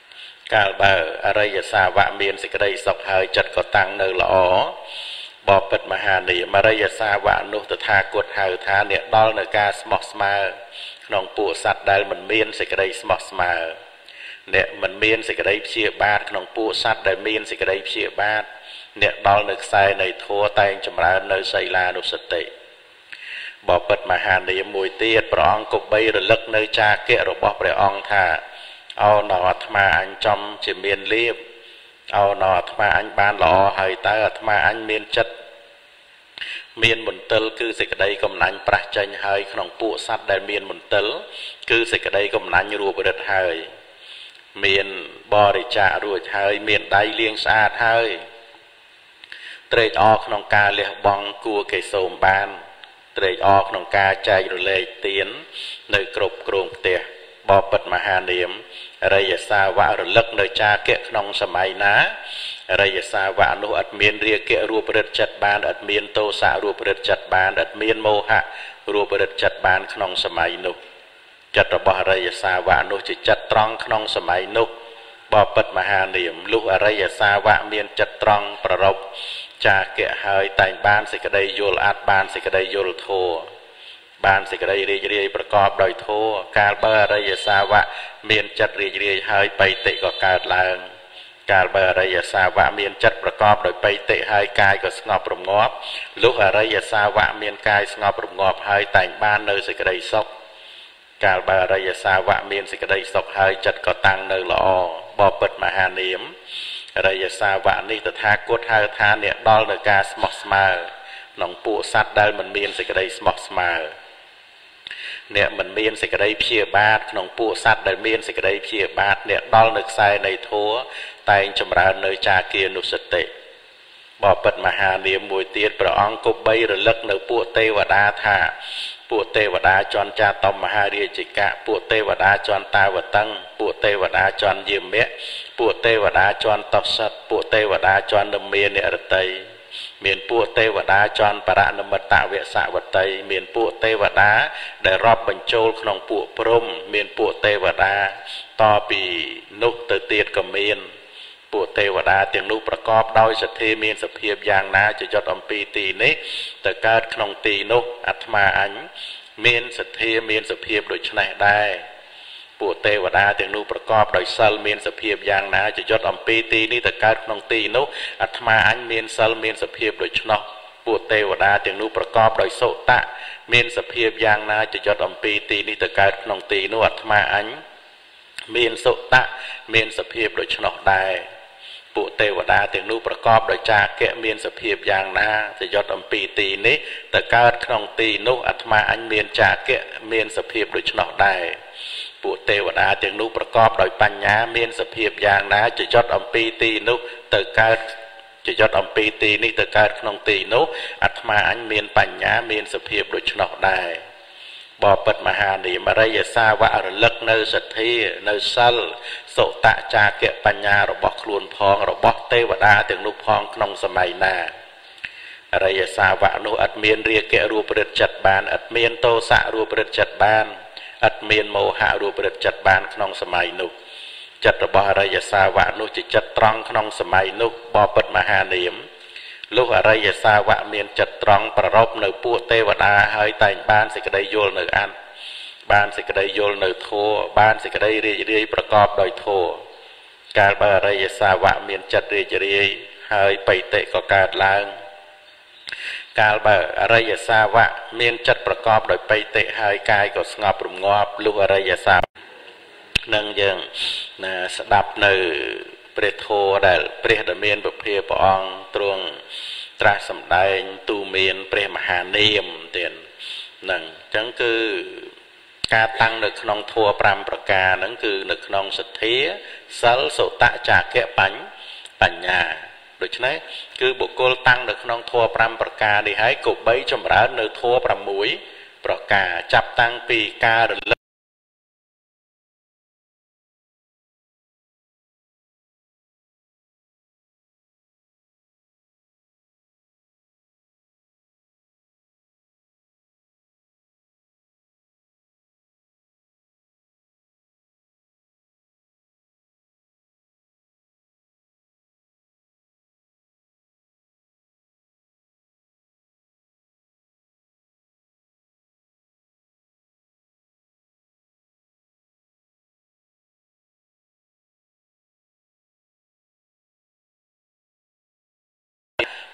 កាលបើអរិយសាវៈមានសេចក្តីសុខហើយចិត្តក៏តាំងនៅល្អបបិទ្ធមហានាមអរិយសាវៈនោះតថាគតហៅថាអ្នកដល់នៅការស្មោះស្មើក្នុងពួកសត្វដែលមិនមានសេចក្តីស្មោះស្មើអ្នកមិនមានសេចក្តីព្យាបាទក្នុងពួកសត្វដែលមានសេចក្តីព្យាបាទអ្នកដល់នៅខ្សែនៃធម៌តែងចម្រើននៅសីលានុសតិបបិទ្ធមហានាមមួយទៀតព្រះអង្គគប្បីរលឹកនៅចាគៈរបស់ព្រះអង្គថាអោណោអាត្មាអញចំជាមានលៀបអោណោអាត្មាអញបានល្អហើយតើអាត្មាអញមានចិត្តមានមន្ទិលគឺសេចក្តីកំណាញ់ប្រះចេញហើយក្នុងពួកសត្វដែលមានមន្ទិលគឺសេចក្តីកំណាញ់រួបរិទ្ធហើយមានបរិច្ចាគរួចហើយមានដៃលាងស្អាតហើយត្រេកអរក្នុងការលះបង់គួរគេសូមបានត្រេកអរក្នុងការចែករលែកទាននៅគ្រប់គ្រងផ្ទះបបិទ្ធមហានាមអរិយសាវៈរលឹកនៅចាគៈក្នុងសម័យណាអរិយសាវៈនោះអត់មានរាគៈរួបរិទ្ធចិត្តបានអត់មានទោសៈរួបរិទ្ធចិត្តបានអត់មានមោហៈរួបរិទ្ធចិត្តបានក្នុងសម័យនោះចិត្តរបស់អរិយសាវៈនោះជាចិត្តត្រង់ក្នុងសម័យនោះបបិទ្ធមហានាមលុះអរិយសាវៈមានចិត្តត្រង់ប្ររពចាគៈហើយតែងបានសេចក្តីយល់អត់បានសេចក្តីយល់ធម៌បានសេចក្តីរីករាយប្រកបដោយធម៌កាលបើអរិយសាវៈមានចិត្តរីករាយហើយបៃតិក៏កើតឡើងកាលបើអរិយសាវៈមានចិត្តប្រកបដោយបៃតិហើយកាយក៏ស្ងប់រងាប់លុះអរិយសាវៈមានកាយស្ងប់រងាប់ហើយតែងបាននៅសេចក្តីសុខកាលបើអរិយសាវៈមានសេចក្តីសុខហើយចិត្តក៏តាំងនៅល្អបបិទ្ធមហានាមអរិយសាវៈនេះតថាគតហៅថាអ្នកដល់នៅការស្មោះស្មើក្នុងពួកសត្វដែលមិនមានសេចក្តីស្មោះស្មើអ្នកមិនមានសេចក្តីព្យាបាទក្នុងពួកសត្វដែលមានសេចក្តីព្យាបាទអ្នកដល់នៅខ្សែនៃធម៌តែងចម្រើននៅចាគានុសតិបបិទ្ធមហានាមមួយទៀតព្រះអង្គគប្បីរលឹកនៅពួកទេវតាថាពួកទេវតាជាន់ចាតមមហារាជិកៈពួកទេវតាជាន់តាវតឹងពួកទេវតាជាន់យាមៈពួកទេវតាជាន់តសិតពួកទេវតាជាន់នមាននិរតីមានពួកទេវតាជាន់បរណមិត្តវសវតីមានពួកទេវតាដែលរាប់បញ្ចូលក្នុងពួកព្រំមានពួកទេវតាតពីនោះទៅទៀតក៏មានពួកទេវតាទាំងនោះប្រកបដោយសទ្ធាមានសភាពយ៉ាងណាជាយុទ្ធអំពីទីនេះទៅកើតក្នុងទីនោះអាត្មាអញមានសទ្ធាមានសភាពដូចនេះដែរពួកទេវតាទាំងនោះប្រកបដោយសិលមានសភាពយ៉ាងណាជាយុទ្ធអំពីទីនេះទៅកើតក្នុងទីនោះអាត្មាអញមានសិលមានសភាពដូច្នោះពួកទេវតាទាំងនោះប្រកបដោយសុតៈមានសភាពយ៉ាងណាជាយុទ្ធអំពីទីនេះទៅកើតក្នុងទីនោះអាត្មាអញមានសុតៈមានសភាពដូច្នោះដែរពួកទេវតាទាំងនោះប្រកបដោយចាគៈមានសភាពយ៉ាងណាជាយុទ្ធអំពីទីនេះទៅកើតក្នុងទីនោះអាត្មាអញមានចាគៈមានសភាពដូច្នោះដែរពួកទេវតាទាំងនោះប្រកបដោយបញ្ញាមានសភាពយ៉ាងណាជាយុទ្ធអំពីទីនោះទៅកើតជាយុទ្ធអំពីទីនេះទៅកើតក្នុងទីនោះអាត្មាអញមានបញ្ញាមានសភាពដូច្នោះដែរបបិទ្ធមហានាមអរិយសាវៈរលឹកនៅសទ្ធានៅសិលសុតៈចាគៈបញ្ញារបស់ខ្លួនផងរបស់ទេវតាទាំងនោះផងក្នុងសម័យណាអរិយសាវៈនោះអត់មានរាគៈរួបរិទ្ធចិត្តបានអត់មានទោសៈរួបរិទ្ធចិត្តបានអត់មានមោហៈរួបរិទ្ធចិត្តបានក្នុងសម័យនោះចិត្តរបស់អរិយសាវៈនោះជាចិត្តត្រង់ក្នុងសម័យនោះបបិទ្ធមហានាមលុះអរិយសាវៈមានចិត្តត្រង់ប្ររពនៅពួកទេវតាហើយតែងបានសេចក្តីយល់នៅអន្តបានសេចក្តីយល់នៅធម៌បានសេចក្តីរីករាយប្រកបដោយធម៌កាលបើអរិយសាវៈមានចិត្តរីករាយហើយបៃតិក៏កើតឡើងកាលបើអរិយសាវៈមានចិត្តប្រកបដោយបៃតិហើយកាយក៏ស្ងប់រងាប់លុះអរិយសាវៈនឹងយើងណាស្ដាប់នៅព្រះធម៌ដែលព្រះដ៏មានពភាព្រះអង្គទ្រង់ត្រាស់សម្ដែងទូមានព្រះមហានាមទៀតហ្នឹងអញ្ចឹងគឺការតាំងនៅក្នុងធម៌ប្រាំប្រការហ្នឹងគឺនៅក្នុងសទ្ធាសិលសុតៈចាគៈបញ្ញបញ្ញាដូច្នេះគឺបុគ្គលតាំងនៅក្នុងធម៌ប្រាំប្រការនេះហើយក៏បីចម្រើននៅធម៌ប្រាំមួយប្រការចាប់តាំងពីការរលឹក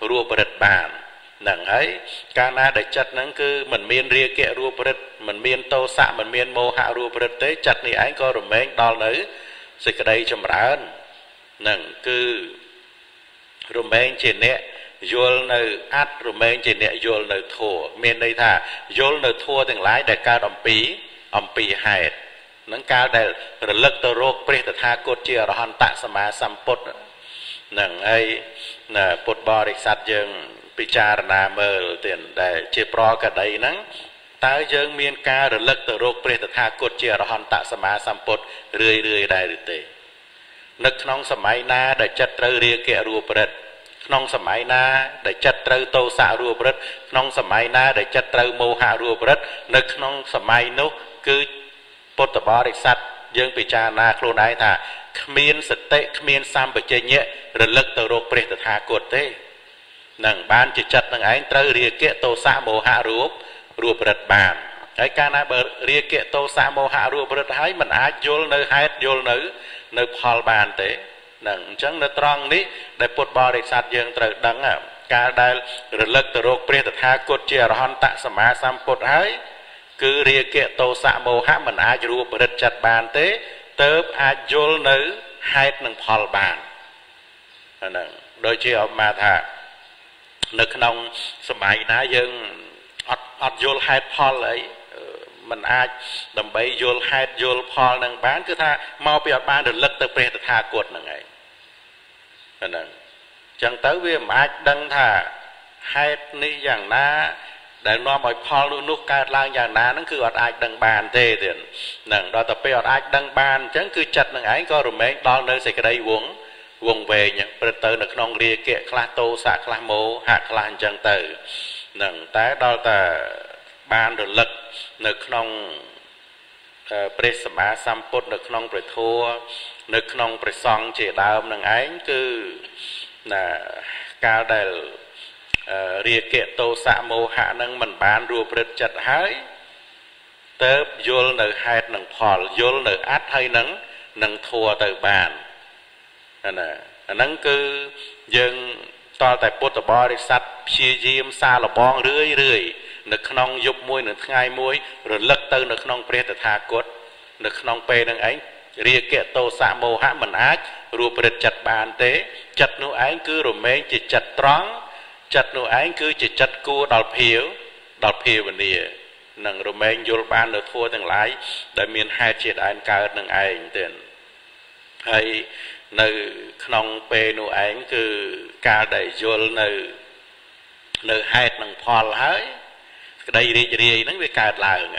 รัวประดิษฐ์บานหนังให้การนาได้จัดนั้นคือมันเมียนเรียกแกะรัวประดิษฐ์มันเมียนโตสะมันเมียนโมหะรัวประดิษฐ์เต้จัดนี่ไอ้ก็รวมเองดอลเนื้อสิกระไดจำร้านหนังคือรวมเองเจนเนี้ยโยลในอัดรวมเองเจนเนี้ยโยลในทัวเมียนในท่าโยลในทัวทั้งหลายได้การอมปีอมปีหายนั่งการได้ระลึกตัวโรคเปรี้ยทากดเจียรหันตะสมาสัมปดหนังไอ้น่ะปดบริษัทยังพิจารณาเมื่อเตียนได้เจ็บรอกระไดนั้นตายังมีการระลึกตัวโรคเปรี้ยทากดเจียรหันตะสมาสัมปดเรื่อยเรื่อยได้หรือเตนึกน้องสมัยนาได้จัดเตอเรียเกะรัวประดิษฐ์น้องสมัยนาได้จัดเตอโตสะรัวประดิษฐ์น้องสมัยนาได้จัดเตอโมหะรัวประดิษฐ์นึกน้องสมัยนู้คือปุตตบริษัทยังพิจารณาโคลนายท่าขมิ้นสเตขมิ้นซ้ำไปเจเนี้ยระลึกตัวโรคเปรี้ยทากดเต้หนังบ้านจิตจัดหนังไอ้เตอเรียเกะโตสะโมหะรัวรัวประดิษฐ์บานไอ้การนาเบเรียเกะโตสะโมหะรัวประดิษฐ์ให้มันอาจโยลในไฮโยลในในพอลบานเต้หนังจังในตรองนี้ได้ปุตบริษัทยังตรึกดังอ่ะการได้ระลึกตัวโรคเปรี้ยทากดเจียรหันตะสมาสัมปดให้คือเรียกเกะโตสะโมหะมันอาจรัวประดิษฐ์จัดบานเต้เติบอาจโยลในไฮหนึ่งพอลบานนั่นโดยที่ออกมาท่านึกน้องสมัยนั้นยังอัดอัดโยลไฮพอลเลยมันอาจดำไปโยลไฮโยลพอลหนึ่งบ้านคือถ้าเมาไปอัดบ้านเดือดเลิกเตเปรตทากดหนึ่งไงนั่นจังเต๋อเวียมาดังท่าไฮนี่อย่างน้าแต่นอมอยพอลนุกการล้างอย่างนั้นนั่นคืออัดอาจดังบานเตเดือนนั่งดอตไปอัดอาจดังบานจังคือจัดหนึ่งไอ้ก็รวมเองดอลเนอใส่กระไดวงวงเวเนี่ยประเตอร์นักน้องเรียเกะคลาโตสะคลาโมหักคลานจังเตอร์นั่งแต่ดอลแต่บานเดือดลึกนักน้องเปรสมาสัมปดนักน้องเปรทัวนักน้องเปรซองเจดาวนั่งไอ้คือน่ะการได้เรียกเกะโตสะโมหะนั่งมันบานรัวประจัดหายเติบโยลในไฮหนังพอลโยลในอัดให้หนังหนังทัวเติบานนั่นน่ะนั่นคือยังตอนแต่ปุตตบริษัทพีจีมซาลบองเรื่อยเรื่อยนึกน้องยุบมวยนึกไงมวยหรือเลิกเตอนึกน้องเปรตทากดนึกน้องเปย์นั่งไอ้เรียกเกะโตสะโมหะมันอาจรัวประจัดบานเตจัดนู้ไอ้คือรวมเองจิตจัดตรองจัดนู้ไอ้คือจิตจัดกูดอลเพียวดอลเพียววันนี้หนังรวมเองโยลบานเดือดทัวทั้งหลายได้มีให้เจตอันการหนังไอ้เตือนให้ในขนมเปนูเองคือการได้โยลในในไฮหนังพอลให้ได้เรียเรียนั่งไปการลายไง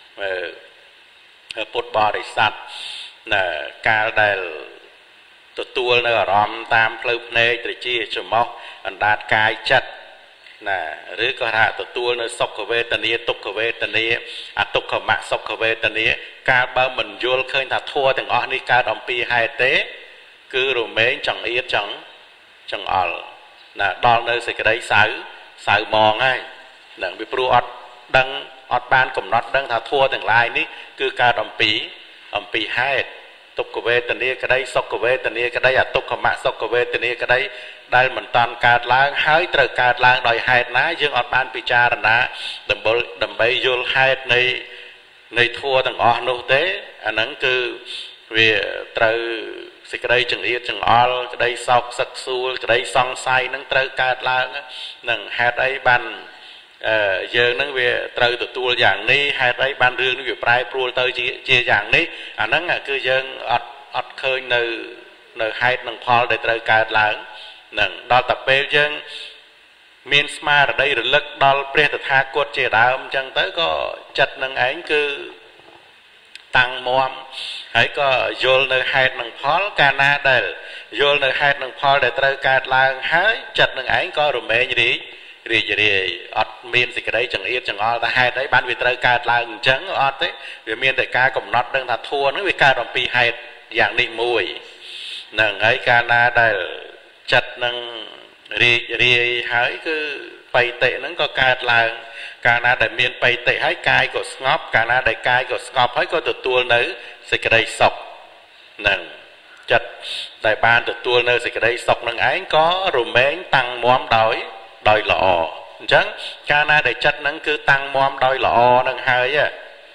ปุตบริษัทน่ะการได้ตัวตัวในรอมตามเพลิดเพลินตรีจีจมอกอันดาดกายจัดน่ะหรือก็ถ้าตัวตัวในสกเวตเนียตุกเวตเนียอัตุกขมะสกเวตเนียการบ่มันโยลเคยถ้าทัวถึงอ๋อนี่การอมปีไฮเต้คือรวมเองจังเอียดจังจังอ่อน่ะดอลในสิ่งใดสายสายมองไงหนังไปปลุกอดดังอดบานกลมน็อตดังถ้าทัวถึงลายนี้คือการอมปีอมปีไฮตุกเวตเนียก็ได้สกเวตเนียก็ได้อัตุกขมะสกเวตเนียก็ได้ได้เหมือนตอนการล้างหายตระการล้างโดยไฮนะยังอดบานพิจารณาดับเบิลดับเบิลโยลไฮในในทัวต่างอ๋อโนเต้อันนั้นคือเวียตระสิกระไดจังเอียจังออลกระไดซอกสักซูลกระไดซองไซนั่งตระการล้างนั่งแฮดไอบันเยอะนั่งเวียตระตัวตัวอย่างนี้แฮดไอบันเรื่องนี้เวียปลายปลูเตอร์เจียอย่างนี้อันนั้นคือยังอดอดเคยในในไฮนั่งพอลได้ตระการล้างนั่งดอลตับเปลยังมีนสมาร์ได้หรือเลิกดอลเปรี้ยทากดเจดาวจังเตอก็จัดนั่งไอ้คือตั้งมอมให้ก็โยลในไฮหนังพอลการนาได้โยลในไฮหนังพอลได้ตระการล้างให้จัดนั่งไอ้ก็รวมเองดีรีจะรีอดมีนสิกระไดจังเอียจังออลแต่ไฮได้บ้านวิตระการล้างจังอดเต้เดี๋ยวมีนแต่การกำนัดดังถัดทัวนึกวิการรวมปีไฮอย่างนี้มวยนั่งไอ้การนาได้จัดนั่งรีรีหายคือไปเตะนั้นก็การล้างการนาได้มีนไปเตะให้กายก็สงบการนาได้กายก็สงบให้ก็ตัวตัวนึกสิกระไดศกนั่ง chật đại ban từ tua nơi dịch đây sọc nâng ấy có rồi mến tăng móm đói đòi lọ chẳng ca na để chất nâng cứ tăng móm đòi lọ nâng hơi á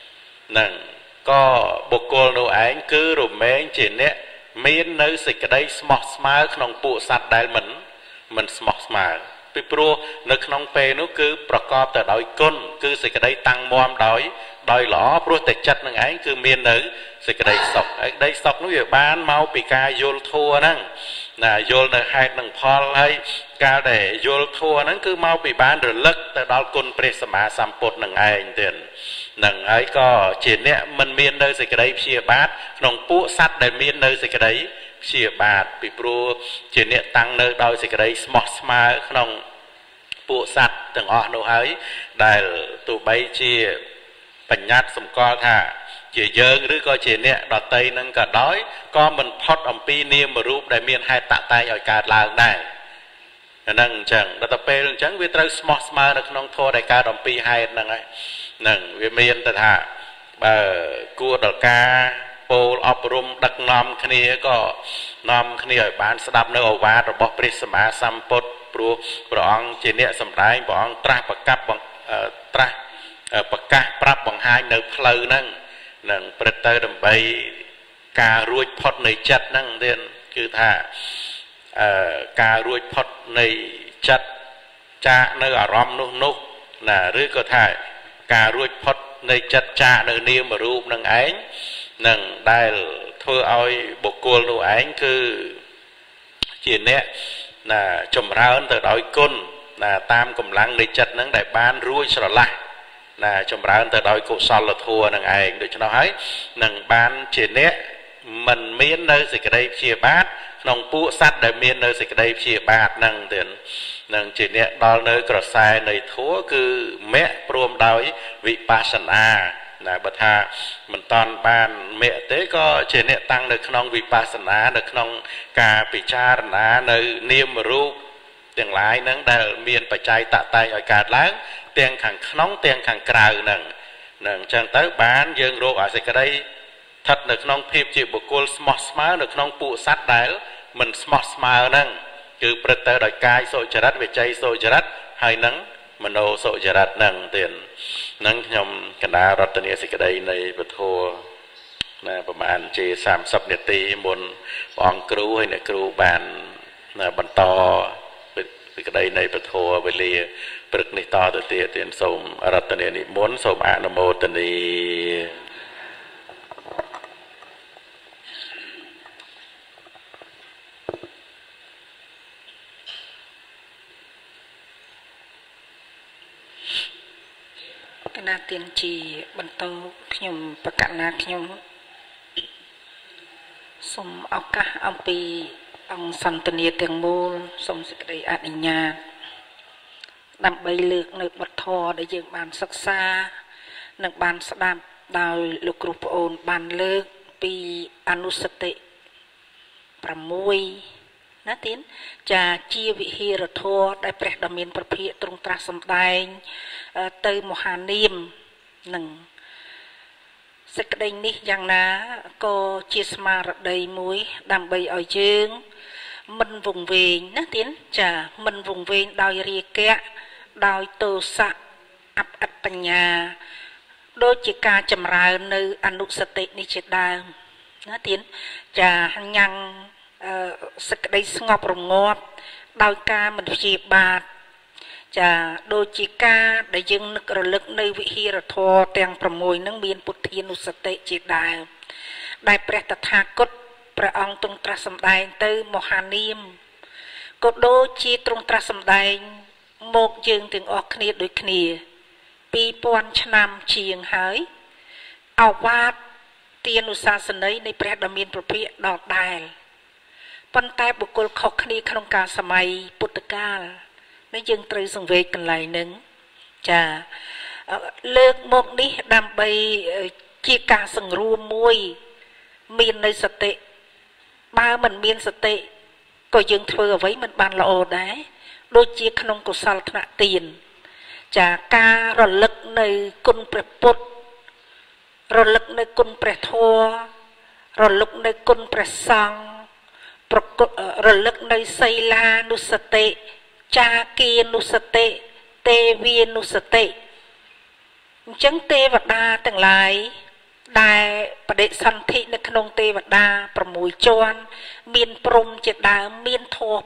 nâng có bộ cô nô ấy cứ rồi mến chỉ nè miên nơi dịch đây smart smart không bộ sạch đại mình mình smart smart vì pro nơi không pe nó cứประกอบ từ đói côn cứ dịch đây tăng móm đói đòi lõ pro để chất nâng ấy cứ miên nơi dịch đây sọc đây sọc nó việc bán mau bị ca vô thua nâng là vô nơi hai nâng Paul hay ca để vô thua nâng cứ mau bị bán rồi lất từ đó côn presma sampot nâng ấy tiền nâng ấy có chỉ nè mình miên nơi dịch đây chia bát nông phụ sắt để miên nơi dịch đấy chia bát bị pro chỉ nè tăng nơi đòi dịch đấy smart smart nông phụ sắt từng họ nô ấy đại tụ bay chia bánh nhát sầm co thà chỉ dơឬក៏ជាអ្នកដតីនឹងក៏ដោយក៏មិនផុតអំពីនាមរូបដែលមានហេតុតតែឲ្យកើតឡើងដែរហ្នឹងអញ្ចឹងដល់ទៅពេលអញ្ចឹងវាត្រូវស្មោះស្មៅនៅក្នុងធម៌ដែលកើតអំពីហេតុហ្នឹងហើយហ្នឹងវាមានទៅថាបើគួរដល់ការពោលអប់រំដឹកនាំគ្នាក៏នាំគ្នាឲ្យបានស្ដាប់នៅឱវាទរបស់ព្រះសម្មាសម្ពុទ្ធព្រោះព្រះអង្គជាអ្នកសម្ដែងព្រះអង្គត្រាស់ប្រកាសត្រាស់ប្រកាសប្រាប់បង្ហាញនៅផ្លូវហ្នឹងនឹងព្រឹត្តទៅដើម្បីការរួចផុតនៃចិត្តហ្នឹងទៀតគឺថាអឺការរួចផុតនៃចិត្តចាកនៅអារម្មណ៍នោះនោះណាឬក៏ថាការរួចផុតនៃចិត្តចាកនៅនាមរូបនឹងឯងនឹងដែលធ្វើឲ្យបុគ្គលនោះឯងគឺជាអ្នកណាចម្រើនទៅដោយគុណណាតាមកម្លាំងនៃចិត្តហ្នឹងដែលបានរួចស្រឡះណាចម្រើនទៅដោយកុសលធម៌នឹងឯងដូច្នោះហើយនឹងបានជាអ្នកមិនមាននៅសេចក្តីព្យាបាទក្នុងពួកសត្វដែលមាននៅសេចក្តីព្យាបាទហ្នឹងទៀតនឹងជាអ្នកដល់នៅក្រសែនៃធម៌គឺមគ្គព្រមដោយវិបស្សនាណាបើថាមិនតាន់បានមគ្គទេក៏ជាអ្នកតាំងនៅក្នុងវិបស្សនានៅក្នុងការពិចារណានៅនាមរូបទាំងឡាយហ្នឹងដែលមានបច្ច័យតតែងឲ្យកើតឡើងទាំងខាងក្នុងទាំងខាងក្រៅហ្នឹងនឹងអញ្ចឹងទៅបានយើងរកអាសេចក្តីស្ថិតនៅក្នុងភាពជាបុគ្គលស្មោះស្មៅនៅក្នុងពួកសត្វដែលមិនស្មោះស្មៅហ្នឹងគឺព្រឹត្តទៅដោយកាយសុចរិតវិច័យសុចរិតហើយនឹងមโนសុចរិតហ្នឹងទៀតហ្នឹងខ្ញុំកណ្ដាលរតនាសេចក្តីនៃពធណាប្រហែលជាសាមសិបនាទីមុនព្រះអង្គគ្រូហើយអ្នកគ្រូបានបន្តសេចក្តីនៃពធវេលាព្រឹកនេះតទៅទៀតទៀតសូមរតនានិមន្តសូមអនុមោទនីគណៈទានជាបន្តខ្ញុំប្រកាសណាខ្ញុំសូមឱកាសអំពីអង្គសន្តានាទាំងមូលសូមសេចក្តីអនុញ្ញាតដើម្បីលើកនៅបទធម៌ដែលយើងបានសិក្សានិងបានស្ដាប់ដោយលោកគ្រូប្អូនបានលើកពីអនុសតិប្រាំមួយណាទៀនចាជាវិហារធម៌ដែលព្រះដ៏មានព្រះភិក្ខទ្រង់ត្រាស់សម្ដែងទៅមហានាមនឹងសេចក្តីនេះយ៉ាងណាក៏ជាស្មារតីមួយដើម្បីឲ្យយើងមិនវង្វេងណាទៀនចាមិនវង្វេងដោយរាគៈដោយទោសៈអបអត្តបញ្ញាដូចជាការចម្រើននៅអនុសតិនេះជាដើមណាទៀនចាញ៉ាំងសេចក្តីស្ងប់រងាប់ដោយការមិនព្យាបាទចាដូចជាការដែលយើងនឹករលឹកនៅវិហារធម៌ទាំងប្រាំមួយនឹងមានពុទ្ធានុសតិជាដើមដែលព្រះតថាគតព្រះអង្គទ្រង់ត្រាស់សម្ដែងទៅមហានាមក៏ដូចជាទ្រង់ត្រាស់សម្ដែងមកយើងទាំងអស់គ្នាដូចគ្នាពីរពាន់ឆ្នាំជាងហើយអវាទទានុសាសនីនៃព្រះដ៏មានព្រះភិក្ខដល់ដែលប៉ុន្តែបុគ្គលខុសគ្នាក្នុងការសម័យពុទ្ធកាលនេះយើងត្រូវសង្វេគកន្លែងហ្នឹងចាលើកមកនេះដើម្បីជាការសង្រួមមួយមាននៅសតិបើមិនមានសតិក៏យើងធ្វើអ្វីមិនបានល្អដែរដូចជាក្នុងកុសលថ្នាក់ទានចាការរលឹកនៅគុណព្រះពុទ្ធរលឹកនៅគុណព្រះធម៌រលឹកនៅគុណព្រះសង្ឃប្រកបរលឹកនៅសីលានុសតិចាគានុសតិទេវានុសតិអញ្ចឹងទេវតាទាំងឡាយដែលបដិសន្ធិនៅក្នុងទេវតា6ជាន់មានព្រំជាដើមមានធម៌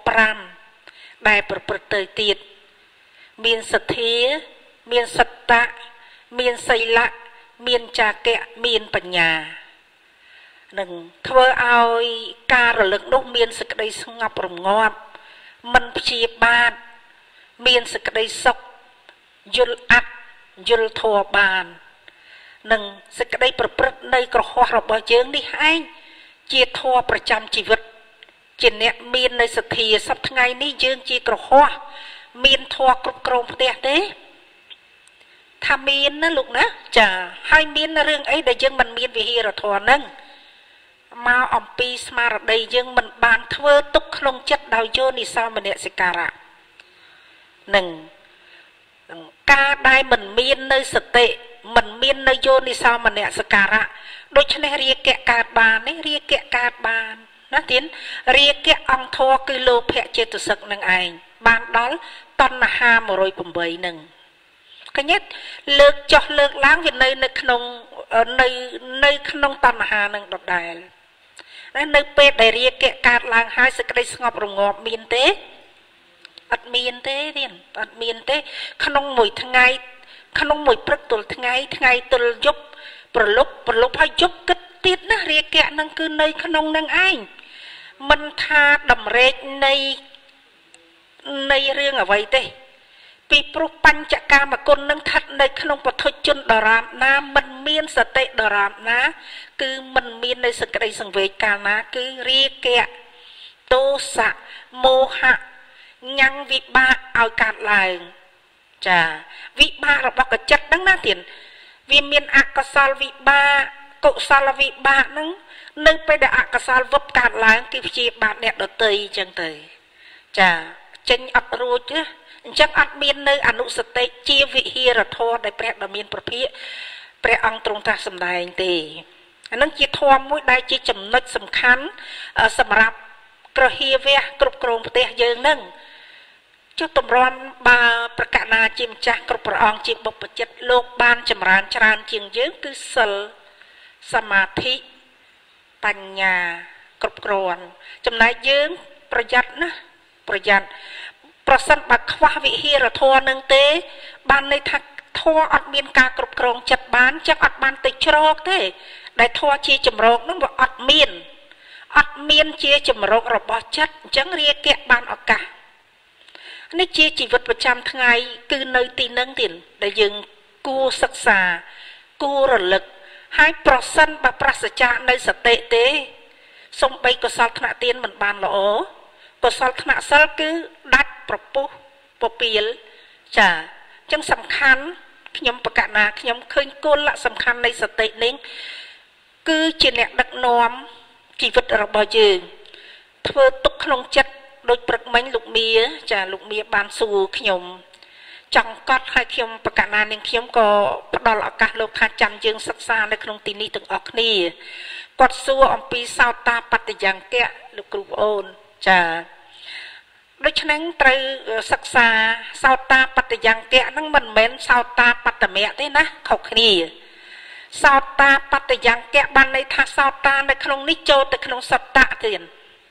5ដែលប្រព្រឹត្តទៅទៀតមានសទ្ធាមានសត្តៈមានសីលៈមានចាកៈមានបញ្ញានឹងធ្វើឲ្យការរលឹកនោះមានសេចក្តីស្ងប់រងាប់មិនព្យាបាទមានសេចក្តីសុខយល់អត្តយល់ធម៌បាននឹងសេចក្តីប្រព្រឹត្តនៃក្រហមរបស់យើងនេះឯងជាធម៌ប្រចាំជីវិតជាអ្នកមាននៅសទ្ធាសប្តាហ៍ថ្ងៃនេះយើងជាក្រហមមានធម៌គ្រប់គ្រងផ្ទះទេថាមានណាលោកណាចាហើយមានរឿងអីដែលយើងមិនមានវិហារធម៌ហ្នឹងមកអំពីស្មារតីយើងមិនបានធ្វើទុកក្នុងចិត្តដោយយោនិសោមនសិការៈនឹងការដែលមិនមាននៅសតិមិនមាននៅយោនិសោមនសិការៈដូច្នេះរាគៈកើតបាននេះរាគៈកើតបានណាទៀតរាគៈអង្គធរគឺលោភៈចេតសិកនឹងឯងបានដល់តណ្ហាmột không támនឹងឃើញទេលើកចុះលើកឡើងវានៅនៅក្នុងនៅនៅក្នុងតណ្ហានឹងដដែលនៅពេលដែលរាគៈកើតឡើងហើយសេចក្តីស្ងប់រងាប់មានទេអត់មានទេទៀតអត់មានទេក្នុងមួយថ្ងៃក្នុងមួយព្រឹកទល់ថ្ងៃថ្ងៃទល់យប់ប្រលប់ប្រលប់ហើយយប់គិតទៀតណារាគៈនឹងគឺនៅក្នុងនឹងឯងមិនថាតម្រេកនៃនៃរឿងអ្វីទេពីព្រោះបញ្ចកាមគុណនឹងស្ថិតនៅក្នុងពធជនដរាបណាមិនមានសតិដរាបណាគឺមិនមាននៅសេចក្តីសង្វេគកាលណាគឺរាគៈទោសៈមោហៈញ៉ាំងវិបាកឲ្យកើតឡើងចាវិបាករបស់កចិត្តហ្នឹងណាទៀតវាមានអកុសលវិបាកកុសលវិបាកហ្នឹងនៅពេលដែលអកុសលវឹបកើតឡើងគឺព្យាបាទអ្នកដតីអញ្ចឹងទៅចាចេញអត់រួចទេអញ្ចឹងអត់មាននៅអនុសតិជាវិហារធម៌ដែលព្រះដ៏មានប្រភិព្រះអង្គទ្រង់ត្រាស់សម្ដែងទេអានឹងជាធម៌មួយដែលជាចំណុចសំខាន់សម្រាប់ក្រហាវះគ្រប់គ្រងប្រទេសយើងនឹងចុះតម្រាំបើប្រកាសណាជាម្ចាស់គ្រប់ព្រះអង្គជាបុព្វជិតលោកបានចម្រើនច្រើនជាងយើងគឺសិលសមាធិបញ្ញាគ្រប់គ្រាន់ចំណែកយើងប្រយ័ត្នណាប្រយ័ត្នប្រសិនបើខ្វះវិហារធម៌នឹងទេបានន័យថាធម៌អត់មានការគ្រប់គ្រងចិត្តបានចឹងអត់បានទៅជ្រកទេដែលធម៌ជាចម្រោកនឹងវាអត់មានអត់មានជាចម្រោករបស់ចិត្តអញ្ចឹងរាគៈបានឱកាសនេះជាជីវិតប្រចាំថ្ងៃគឺនៅទីនឹងទៀតដែលយើងគួរសិក្សាគួររលឹកហើយប្រសិនបើប្រសិទ្ធនៅសតិទេសំបីកុសលថ្នាក់ទានមិនបានល្អកុសលថ្នាក់សិលគឺដាច់ប្រពុះពពាលចាអញ្ចឹងសំខាន់ខ្ញុំបកណាខ្ញុំឃើញគុណសំខាន់នៃសតិនេះគឺជាអ្នកដឹកនាំជីវិតរបស់យើងធ្វើទុកក្នុងចិត្តដូចព្រឹកមិញលោកមៀចាលោកមៀបានសួរខ្ញុំចង់កត់ឲ្យខ្ញុំបកណានាងខ្ញុំក៏ផ្ដល់ឱកាសលោកថាចាំយើងសិក្សានៅក្នុងទីនេះទាំងអស់គ្នាគាត់សួរអំពីសោតាបត្តយង្គៈលោកគ្រូប្អូនចាដូច្នេះត្រូវសិក្សាសោតាបត្តយង្គៈហ្នឹងមិនមែនសោតាបត្តមៈទេណាខុសគ្នាសោតាបត្តយង្គៈបានន័យថាសោតានៅក្នុងនេះចូលទៅក្នុងសត្តៈទៀត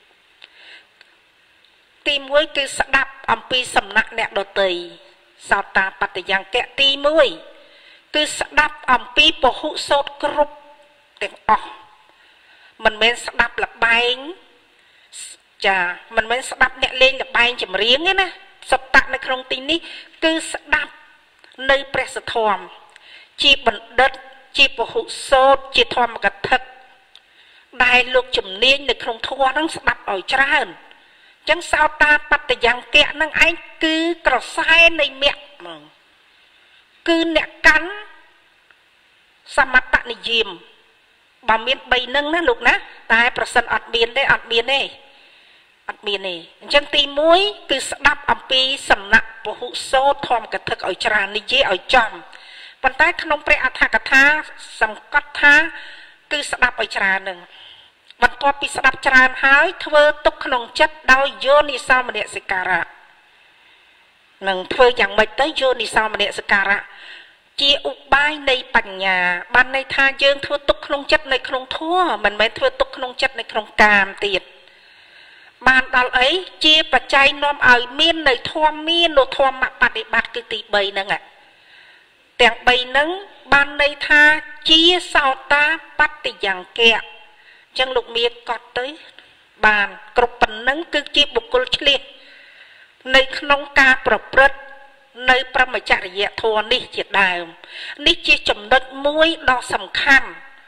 ទីមួយគឺស្ដាប់អំពីសំណាក់អ្នកដតីសោតាបត្តយង្គៈទីមួយគឺស្ដាប់អំពីពហុសោតគ្រប់ទាំងអស់មិនមែនស្ដាប់លបែងចាមិនមែនស្ដាប់អ្នកលេងលបែងចម្រៀងទេណាសត្តៈនៅក្នុងទីនេះគឺស្ដាប់នៅព្រះសទ្ធម្មជាបណ្ឌិតជាពហុសោតជាធម្មកថាដែលលោកជំនាញនៅក្នុងធម៌ហ្នឹងស្ដាប់ឲ្យច្រើនអញ្ចឹងសោតាបត្តយង្គៈហ្នឹងឯងគឺក្រសែនៃមគ្គហ្មងគឺអ្នកកាន់សមត្តនិយមបើមានបីហ្នឹងណាលោកណាតែប្រសិនអត់មានទេអត់មានទេអត់មានទេអញ្ចឹងទីមួយគឺស្ដាប់អំពីសំណាក់ពហុសោតធម្មកថាឲ្យច្រើននិយាយឲ្យចំប៉ុន្តែក្នុងព្រះអដ្ឋកថាសង្កត់ថាគឺស្ដាប់ឲ្យច្រើននឹងបន្ទាប់ពីស្ដាប់ច្រើនហើយធ្វើទុកក្នុងចិត្តដោយយោនិសោមនសិការៈនឹងធ្វើយ៉ាងម៉េចទៅយោនិសោមនសិការៈជាឧបាយនៃបញ្ញាបានន័យថាយើងធ្វើទុកក្នុងចិត្តនៅក្នុងធម៌មិនមែនធ្វើទុកក្នុងចិត្តនៅក្នុងកាមទៀតបានដល់អីជាបច្ច័យនាំឲ្យមាននៅធម៌មាននៅធម៌បដិបត្តិគឺទី3ហ្នឹងទាំង3ហ្នឹងបានន័យថាជាសោតាបត្តិយ៉ាងកៈអញ្ចឹងលោកមានកត់ទៅបានគ្រប់ប៉ុណ្ណឹងគឺជាបុគ្គលឆ្លៀសនៅក្នុងការប្រព្រឹត្តនៅប្រមចរិយធម៌នេះជាដើមនេះជាចំណុចមួយដ៏សំខាន់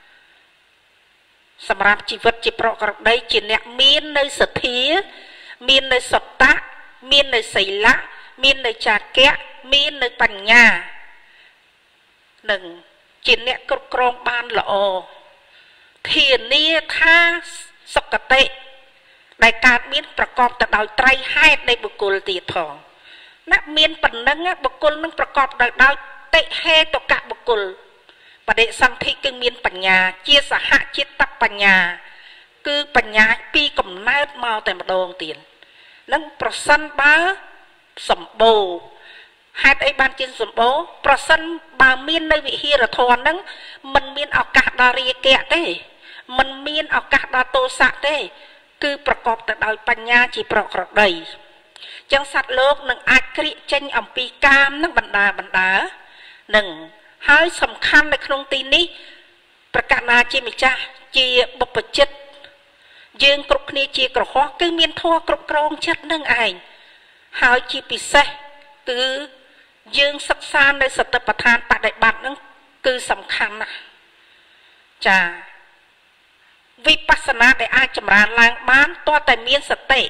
សម្រាប់ជីវិតជាប្រក្រតីជាអ្នកមាននៅសទ្ធាមាននៅសត្តៈមាននៅសីលៈមាននៅចាកៈមាននៅបញ្ញានឹងជាអ្នកគ្រប់គ្រងបានល្អធានាថាសុគតិដែលកើតមានប្រកបទៅដោយត្រៃហេតុនៃបុគ្គលទៀតផងណាមានប៉ុណ្ណឹងបុគ្គលនឹងប្រកបដោយដោយតិហេតុកៈបុគ្គលបដិសន្ធិគឺមានបញ្ញាជាសហចិត្តបញ្ញាគឺបញ្ញាពីកំណើតមកតែម្ដងទៀតនឹងប្រសិនបើសម្បូរហេតុអីបានជាសម្បូរប្រសិនបើមាននៅវិហារធម៌ហ្នឹងมันមានឱកាសដល់រាគៈទេมันមានឱកាសដល់ទោសៈទេគឺប្រកបទៅដោយបញ្ញាជាប្រក្រតីចឹងសត្វលោកនឹងអាចក្រៀកចេញអំពីកាមនឹងបណ្ដាបណ្ដានឹងហើយសំខាន់នៅក្នុងទីនេះប្រកាសណាជាម្ចាស់ជាបុព្វជិតយើងគ្រប់គ្នាជាក្រហមគឺមានធម៌គ្រប់គ្រងចិត្តនឹងឯងហើយជាពិសេសគឺយើងសិក្សានៅសតិប្បដ្ឋានបដិបត្តិនឹងគឺសំខាន់ណាស់ចាវិបស្សនាដែលអាចចម្រើនឡើងបានតើតែមានសតិ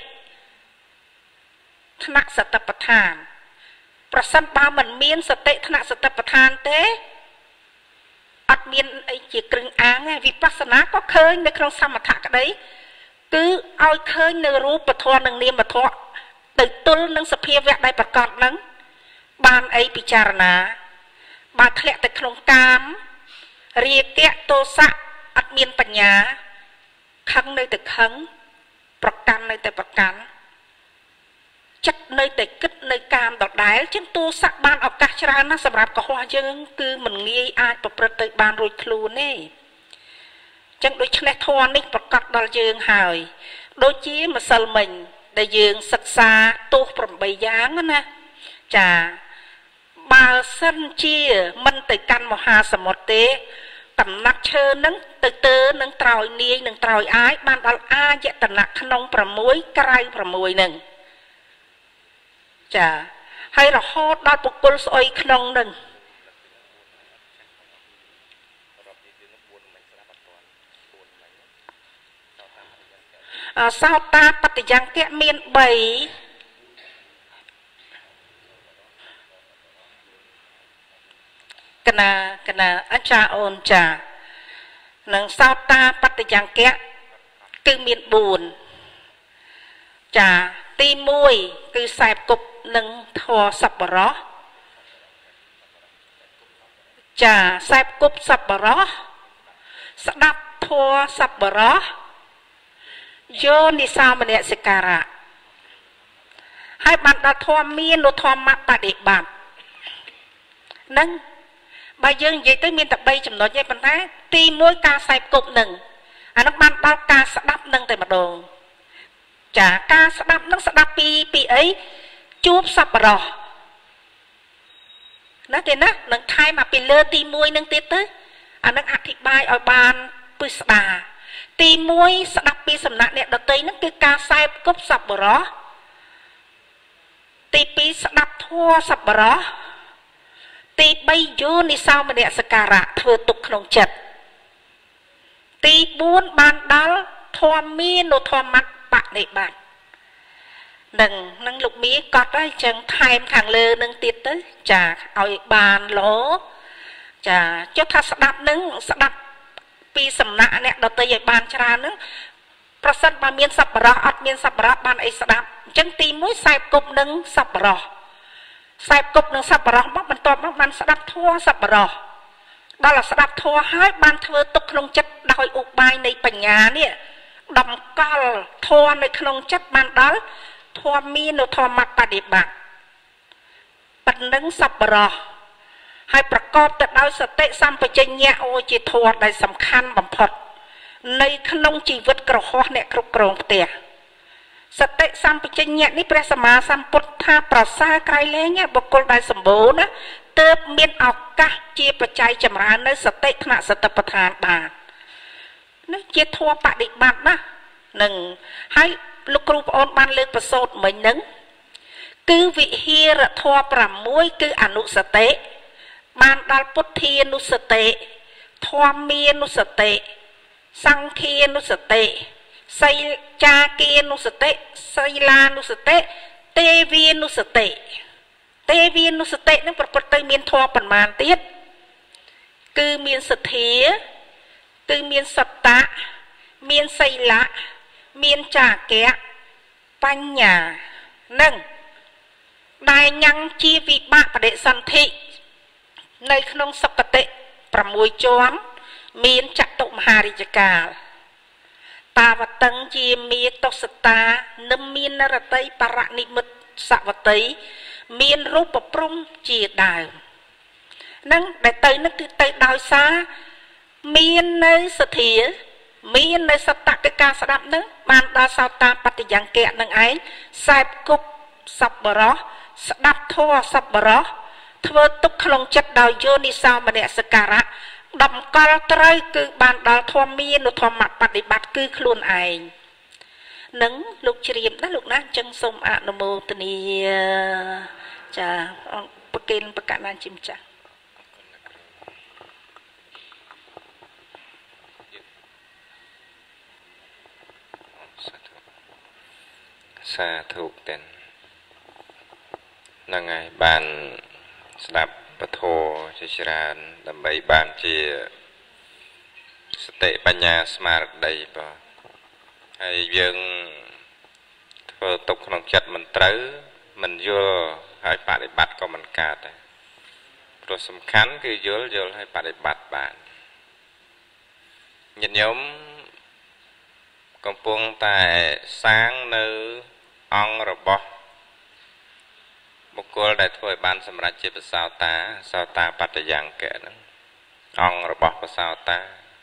ថ្នាក់សតិប្បដ្ឋានប្រសិនបើមិនមានសតិថ្នាក់សតិប្បដ្ឋានទេអត់មានអីជាគ្រឿងអាងទេវិបស្សនាក៏ឃើញនៅក្នុងសមថៈក្តីគឺឲ្យឃើញនៅរូបធម៌និងនាមធម៌ទៅទល់នឹងសភាវៈដែលប្រកបនឹងបានអីពិចារណាបើធ្លាក់ទៅក្នុងកាមរាគៈទោសៈអត់មានបញ្ញាខឹងនៅតែខឹងប្រកាន់នៅតែប្រកាន់ចិត្តនៅតែគិតនៅកាមដដែលជាងទោសៈបានឱកាសច្រើនណាស់សម្រាប់កុហកយើងគឺមិនងាយអាចប្រព្រឹត្តទៅបានរួចខ្លួនទេចឹងដូច្នេះធម៌នេះប្រកាសដល់យើងហើយដូចជាម្សិលមិញដែលយើងសិក្សាទោស8យ៉ាងណាចាបើសិនជាមិនទៅកាន់មហាសមុទ្រទេកំណាត់ឈើនឹងទៅទៅនឹងត្រោយនាយនឹងត្រោយអាយបានដល់អាយតនៈក្នុង6ក្រៅ6នឹងចាហើយរហូតដល់បុគ្គលស្អុយក្នុងនឹងសោតាបត្តិយ៉ាងកៈមាន3កណាកណាអច្ចាអូនចានឹងសោតាបត្តិយ៉ាងកៈគឺមាន4ចាទី1គឺខ្សែគប់នឹងធម៌សប្បុរសចាខ្សែគប់សប្បុរសស្ដាប់ធម៌សប្បុរសយោនិសោមនសិការៈហើយបានដល់ធម៌មាននៅធម្មបដិបត្តិនឹងបើយើងនិយាយទៅមានតែ3ចំណុចទេប៉ុន្តែទី1ការខ្សែគប់នឹងអានោះបានដល់ការស្ដាប់នឹងតែម្ដងចាការស្ដាប់នឹងស្ដាប់ពីពីអីជួបសប្បុរសណាទេណានឹងថែមមកពីលើទី1នឹងទៀតទៅអានឹងអធិប្បាយឲ្យបានពិស្ដារទី1ស្ដាប់ពីសំណាក់អ្នកដតីនឹងគឺការខ្សែគប់សប្បុរសទី2ស្ដាប់ធម៌សប្បុរសទី3យោនិសោមនសិការៈធ្វើទុកក្នុងចិត្តទី4បានដល់ធម៌មាននៅធម្មបដិបត្តិនឹងនឹងលោកមីកត់ហើយចឹងថែមខាងលើនឹងទៀតទៅចាឲ្យបានលោចាចុះថាស្ដាប់នឹងស្ដាប់ពីសំណាក់អ្នកដតីឲ្យបានច្រើននឹងប្រសិនបើមានសប្បុរសអត់មានសប្បុរសបានអីស្ដាប់អញ្ចឹងទី1ខ្សែគប់នឹងសប្បុរសខ្សែគប់នឹងសប្បុរសមកបន្ទាប់មកបានស្ដាប់ធម៌សប្បុរសដល់ស្ដាប់ធម៌ហើយបានធ្វើទុកក្នុងចិត្តដោយឧបាយនៃបញ្ញានេះដំកល់ធម៌នៅក្នុងចិត្តបានដល់ធម៌មាននៅធម៌បដិបត្តិប៉ុណ្ណឹងសប្បុរសហើយប្រកបទៅដោយសតិសម្បជញ្ញៈអូជាធម៌ដែលសំខាន់បំផុតនៅក្នុងជីវិតក្រហមអ្នកគ្រប់គ្រងផ្ទះសតិសម្បជញ្ញៈនេះព្រះសម្មាសម្ពុទ្ធថាប្រសើរក្រៃលែងបុគ្គលដែលសម្បូរណាទើបមានឱកាសជាបច្ច័យចម្រើននៅសតិថ្នាក់សតិប្បដ្ឋានបាននេះជាធម៌បដិបត្តិណានឹងហើយលោកគ្រូប្អូនបានលើកប្រសូតមិញហ្នឹងគឺវិហារធម៌ប្រាំមួយគឺអនុសតិបានដល់ពុទ្ធានុសតិធម្មានុសតិសង្ឃានុសតិសីចាគានុសតិសីលានុសតិទេវានុសតិទេវានុសតិនឹងប្រព្រឹត្តទៅមានធម៌ប៉ុន្មានទៀតគឺមានសទ្ធាគឺមានសត្តៈមានសីលៈមានចាកៈបញ្ញានឹងដែលញ៉ាំងជាវិបាកបដិសន្ធិនៅក្នុងសុគតិប្រាំមួយជាន់មានចតុមហារាជកាលតាវតឹងជាមេតុសតានឹមមាននរតីបរនិមិត្តសវតីមានរូបព្រំជាដើមនឹងដែលទៅនឹងគឺទៅដោយសារមាននៅសទ្ធាមាននៅសត្តកិការស្ដាប់នឹងបានដល់សោតាបត្តិយ៉ាងកៈនឹងឯងសែបគប់សប្បុរសស្ដាប់ធម៌សប្បុរសធ្វើទុកក្នុងចិត្តដោយយោនិសោមនសិការៈដំកល់ត្រូវគឺបានដល់ធម៌មានធម៌បដិបត្តិគឺខ្លួនឯងនឹងលោកជ្រាបណាលោកណាអញ្ចឹងសូមអនុមោទនាចាប្រគិនប្រកាសណាជាម្ចាស់សាធុទាំងហ្នឹងហើយបានស្ដាប់ពធជាច្រើនដើម្បីបានជាសតិបញ្ញាស្មារតីបាទហើយយើងធ្វើទុកក្នុងចិត្តមិនត្រូវមិនយល់ហើយបដិបត្តិក៏មិនកើតដែរព្រោះសំខាន់គឺយល់យល់ហើយបដិបត្តិបានញាតិញោមកំពុងតែសាងនៅអង្គរបស់បុគ្គលដែលធ្វើឲ្យបានសម្រេចជាបសោតាសោតាបត្តយ៉ាងកៈហ្នឹងអង្គរបស់បសោតា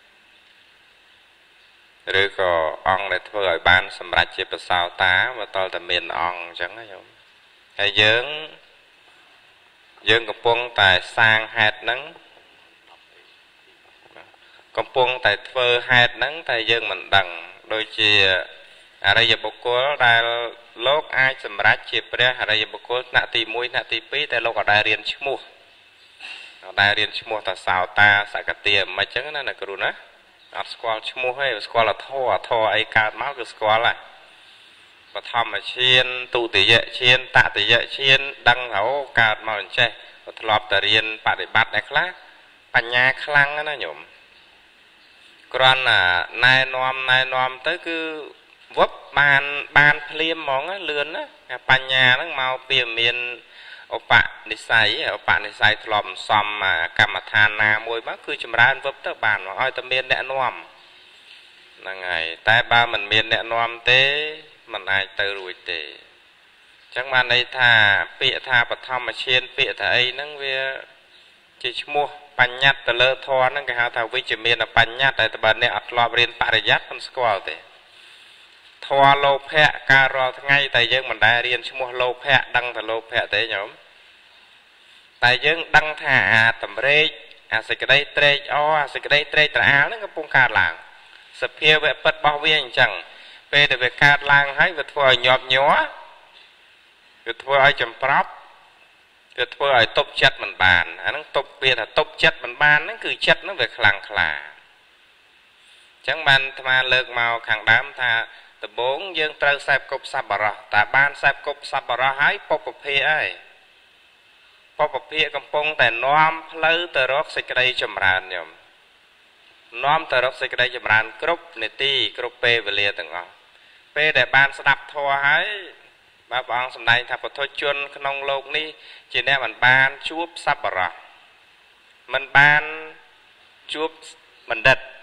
ឬក៏អង្គដែលធ្វើឲ្យបានសម្រេចជាបសោតាមកតលតែមានអង្គអញ្ចឹងណាញោមហើយយើងយើងកំពុងតែសាងហេតុហ្នឹងកំពុងតែធ្វើហេតុហ្នឹងតែយើងមិនដឹងដូចជាអរិយបុគ្គលដែលលោកអាចសម្រេចជាព្រះអរិយបុគ្គលថ្នាក់ទីមួយថ្នាក់ទីពីរតែលោកក៏ได้រៀនឈ្មោះក៏ได้រៀនឈ្មោះថាសោតាសកតិមិនអញ្ចឹងណាអ្នកគ្រូណាអត់ស្គាល់ឈ្មោះទេស្គាល់ធម៌ធម៌អីកើតមកគឺស្គាល់ហ่ะបឋមឈានទុតិយឈានតតិយឈានដឹងហៅកើតមកអញ្ចេះក៏ធ្លាប់តែរៀនបដិបត្តិដែរខ្លះបញ្ញាខ្លាំងណាញោមគ្រាន់តែណែនាំណែនាំទៅគឺវឹបបានបានភ្លាមហ្មងលឿនណាបញ្ញាហ្នឹងមកពីមានឧបនិស្ស័យឧបនិស្ស័យធ្លាប់សំកម្មដ្ឋានណាមួយមកគឺចម្រើនវឹបទៅបានមកឲ្យតែមានអ្នកនាំហ្នឹងហើយតែបើមិនមានអ្នកនាំទេមិនអាចទៅរួចទេអញ្ចឹងបានន័យថាពាក្យថាបឋមឈានពាក្យថាអីហ្នឹងវាជាឈ្មោះបញ្ញត្តិទៅលើធម៌ហ្នឹងគេហៅថាវិជ្ជមានបញ្ញត្តិតែបើអ្នកអត់ធ្លាប់រៀនបរិយ័តមិនស្គាល់ទេធម៌លោភៈការរាល់ថ្ងៃតែយើងមិនដែលរៀនឈ្មោះលោភៈដឹងតែលោភៈទេញោមតែយើងដឹងថាអាតម្រេកអាសេចក្តីត្រេកអរអាសេចក្តីត្រេកត្រអាលហ្នឹងកំពុងកើតឡើងសភាវៈពិតរបស់វាអញ្ចឹងពេលដែលវាកើតឡើងហើយវាធ្វើឲ្យញាប់ញ័រវាធ្វើឲ្យចម្ប្រប់វាធ្វើឲ្យទប់ចិត្តមិនបានអាហ្នឹងទប់វាថាទប់ចិត្តមិនបានហ្នឹងគឺចិត្តហ្នឹងវាខ្លាំងក្លាអញ្ចឹងបានអាត្មាលើកមកខាងដើមថាដំបូងយើងត្រូវសែបគប់សប្បុរសតែបានសែបគប់សប្បុរសហើយពុព្វភាកហើយពុព្វភាកកំពុងតែនាំផ្លូវទៅរកសេចក្តីចម្រើនញោមនាំទៅរកសេចក្តីចម្រើនគ្រប់នាទីគ្រប់ពេលវេលាទាំងអស់ពេលដែលបានស្ដាប់ធម៌ហើយបាទព្រះអង្គសម្ដែងថាពុទ្ធជនក្នុងโลกនេះជាអ្នកមិនបានជួបសប្បុរសមិនបានជួបបណ្ឌិត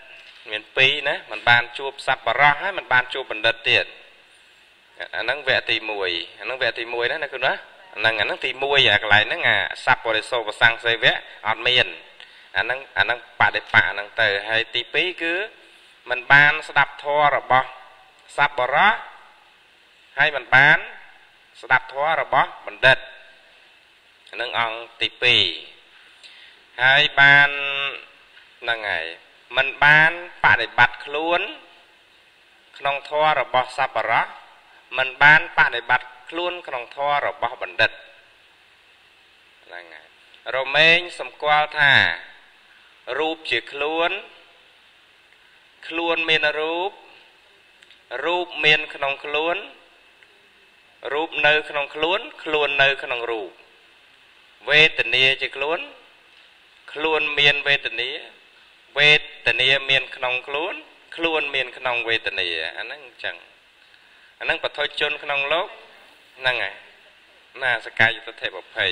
មានពីរណាมันបានជួបសប្បុរសហើយมันបានជួបបណ្ឌិតទៀតអាហ្នឹងវគ្គទីមួយអាហ្នឹងវគ្គទីមួយណាណាគឺណាអាហ្នឹងអាហ្នឹងទីមួយអាកន្លែងហ្នឹងអាសប្បុរិសោបសង្ឃសេវៈអត់មានអាហ្នឹងអាហ្នឹងបដិបៈហ្នឹងទៅហើយទីពីរគឺมันបានស្ដាប់ធម៌របស់សប្បុរសហើយมันបានស្ដាប់ធម៌របស់បណ្ឌិតអាហ្នឹងអង្គទីពីរហើយបានហ្នឹងហើយมันបានបដិបត្តិខ្លួនក្នុងធម៌របស់សប្បុរសมันបានបដិបត្តិខ្លួនក្នុងធម៌របស់បណ្ឌិតហ្នឹងហើយរមែងសម្គាល់ថារូបជាខ្លួនខ្លួនមានរូបរូបមានក្នុងខ្លួនរូបនៅក្នុងខ្លួនខ្លួននៅក្នុងរូបវេទនាជាខ្លួនខ្លួនមានវេទនាវេទនាមានក្នុងខ្លួនខ្លួនមានក្នុងវេទនាអាហ្នឹងអញ្ចឹងអាហ្នឹងបទជនក្នុងលោកហ្នឹងហើយណាសកាយទិដ្ឋិប្រភ័យ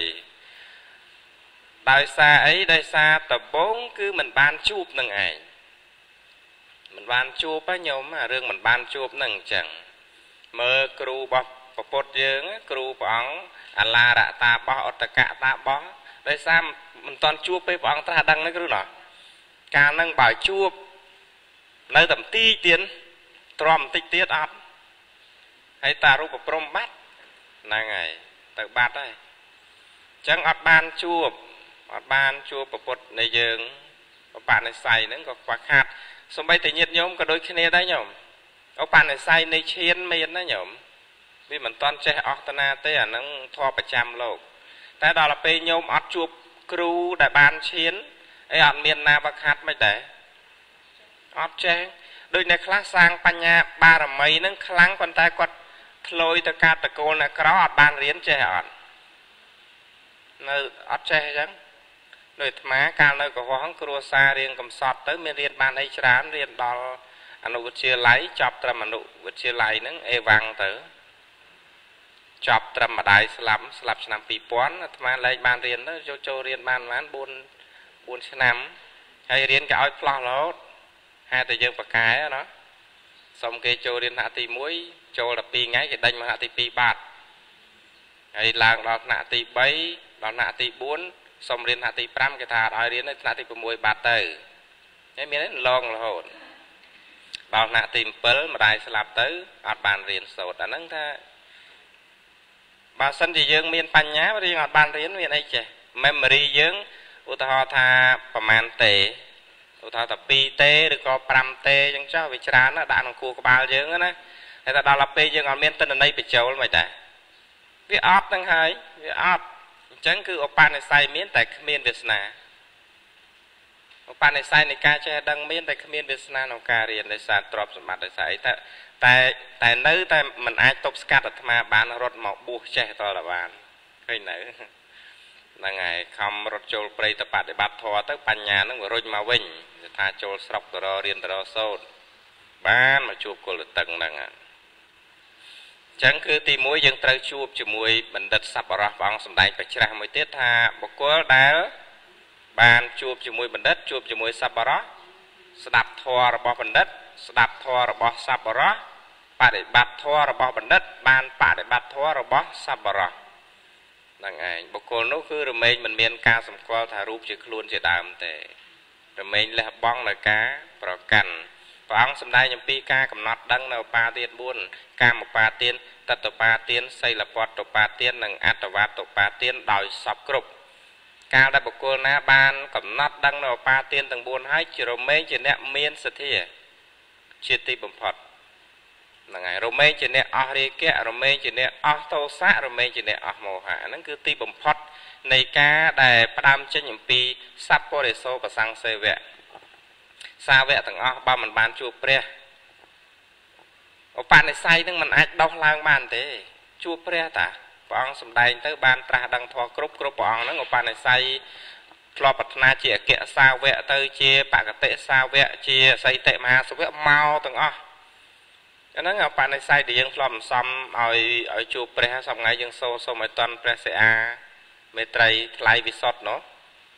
ដោយសារអីដោយសារដបងគឺมันបានជួបនឹងឯងมันបានជួបហ្នឹងញោមរឿងมันបានជួបហ្នឹងអញ្ចឹងមើលគ្រូរបស់ប្រពុតយើងគ្រូព្រះអង្គអាឡារតាបោះអតកៈតាបោះដោយសារមិនតាន់ជួបពេលព្រះអង្គត្រាស់ដឹងហ្នឹងគ្រូណោះកាលហ្នឹងបើជួបនៅតែបន្តិចទៀតទ្រាំបន្តិចទៀតអត់ហើយតារូបព្រំបាត់ហ្នឹងហើយទៅបាត់ហើយអញ្ចឹងអត់បានជួបអត់បានជួបប្រពុតនៃយើងបបនិស័យហ្នឹងក៏ខ្វះខាតសូម្បីតែញាតិញោមក៏ដូចគ្នាដែរញោមឧបនិស្ស័យនៃឈានមានណាញោមវាមិនតាន់ចេះអស់តាណាទេអាហ្នឹងធម៌ប្រចាំលោកតែដល់ពេលញោមអត់ជួបគ្រូដែលបានឈានអីអត់មានណាបខាត់មិនដែរអត់ចេះដូចអ្នកខ្លះសាងបញ្ញាបារមីហ្នឹងខ្លាំងប៉ុន្តែគាត់ធ្លោយទៅកាតកូលអ្នកក្រអត់បានរៀនចេះអត់នៅអត់ចេះអញ្ចឹងដោយអាត្មាកាលនៅកុហកគ្រួសាររៀនកំសត់ទៅមានរៀនបានអីច្រើនរៀនដល់អនុវិទ្យាល័យចប់ត្រឹមអនុវិទ្យាល័យហ្នឹងអេវ៉ាំងទៅចប់ត្រឹមម្ដាយស្លាប់ស្លាប់ឆ្នាំពីរពាន់អាត្មាលែងបានរៀនទៅចូលចូលរៀនបានបានបួនបួនឆ្នាំហើយរៀនក៏ឲ្យផ្លោះរហូតហេតុតែយើងប្រកែណាសុំគេចូលរៀនថ្នាក់ទីមួយចូលដល់ពីរថ្ងៃគេដេញមកថ្នាក់ទីពីរបាត់ហើយឡើងដល់ថ្នាក់ទីបីដល់ថ្នាក់ទីបួនសុំរៀនថ្នាក់ទីប្រាំគេថាអត់ឲ្យរៀននៅថ្នាក់ទី៦បាត់ទៅហើយមានឡងរហូតដល់ថ្នាក់ទី7ម្ដាយស្លាប់ទៅអត់បានរៀនសូត្រអាហ្នឹងថាបើសិនជាយើងមានបញ្ញារៀនអត់បានរៀនមានអីចេះ memory យើងឧទាហរណ៍ថាប្រមាណទេឧទាហរណ៍ថាពីរទេឬក៏ប្រាំទេអញ្ចឹងចុះវាច្រើនណាស់ដាក់ក្នុងខួរក្បាលយើងណាហើយតែដល់ពេលយើងអត់មានទិន្នន័យបញ្ចូលមិនដែរវាអត់ហ្នឹងហើយវាអត់អញ្ចឹងគឺឧបនិស្ស័យមានតែគ្មានវាសនាឧបនិស្ស័យនៃការចេះដឹងមានតែគ្មានវាសនាក្នុងការរៀនដោយសារទ្រព្យសម្បត្តិដោយសារអីតែតែតែនៅតែមិនអាចទប់ស្កាត់អាត្មាបានរត់មកបួសចេះតតែបានឃើញនៅហ្នឹងហើយខំរត់ចូលព្រៃទៅបដិបត្តិធម៌ទៅបញ្ញាហ្នឹងវារុញមកវិញថាចូលស្រុកទៅររៀនទៅរសូត្របានមកជួបគុលតឹងហ្នឹងអញ្ចឹងគឺទីមួយយើងត្រូវជួបជាមួយបណ្ឌិតសប្បុរសព្រះអង្គសម្ដែងបច្ច្រាស់មួយទៀតថាបុគ្គលដែលបានជួបជាមួយបណ្ឌិតជួបជាមួយសប្បុរសស្ដាប់ធម៌របស់បណ្ឌិតស្ដាប់ធម៌របស់សប្បុរសបដិបត្តិធម៌របស់បណ្ឌិតបានបដិបត្តិធម៌របស់សប្បុរសហ្នឹងឯងបុគ្គលនោះគឺរមែងមិនមានការសម្គាល់ថារូបជាខ្លួនជាដើមទេរមែងលះបង់នៅការប្រកាន់ព្រះអង្គសម្ដែងអំពីការកំណត់ដឹងនៅឧបាទានបួនកាមឧបាទានតត្តឧបាទានសីលពតឧបាទាននិងអត្តវត្តឧបាទានដោយសពគ្រប់កាលដែលបុគ្គលណាបានកំណត់ដឹងនៅឧបាទានទាំងបួនហើយជារមែងជាអ្នកមានសទ្ធាជាទីបំផុតហ្នឹងហើយរមែងជាអ្នកអស់រាគៈរមែងជាអ្នកអស់ទោសៈរមែងជាអ្នកអស់មោហៈហ្នឹងគឺទីបំផុតនៃការដែលផ្ដើមចេញអំពីសัพពុរិសោបសង្ឃសេវៈសាវកទាំងអស់បើមិនបានជួបព្រះឧបនិស្ស័យនឹងមិនអាចដោះឡើងបានទេជួបព្រះតាព្រះអង្គសម្ដែងទៅបានត្រាស់ដឹងធម៌គ្រប់គ្រប់ព្រះអង្គហ្នឹងឧបនិស្ស័យធ្លាប់ប្រាថ្នាជាអគ្គសាវកទៅជាបកតិសាវកជាសីតិមហាសាវកមកទាំងអស់អាហ្នឹងឧបនិស្ស័យដែលយើងធ្លាប់សំឲ្យឲ្យជួបព្រះសប្ងៃយើងសូសូមឲ្យតន់ព្រះសិអាមេត្រីថ្លៃវិសុទ្ធនោះ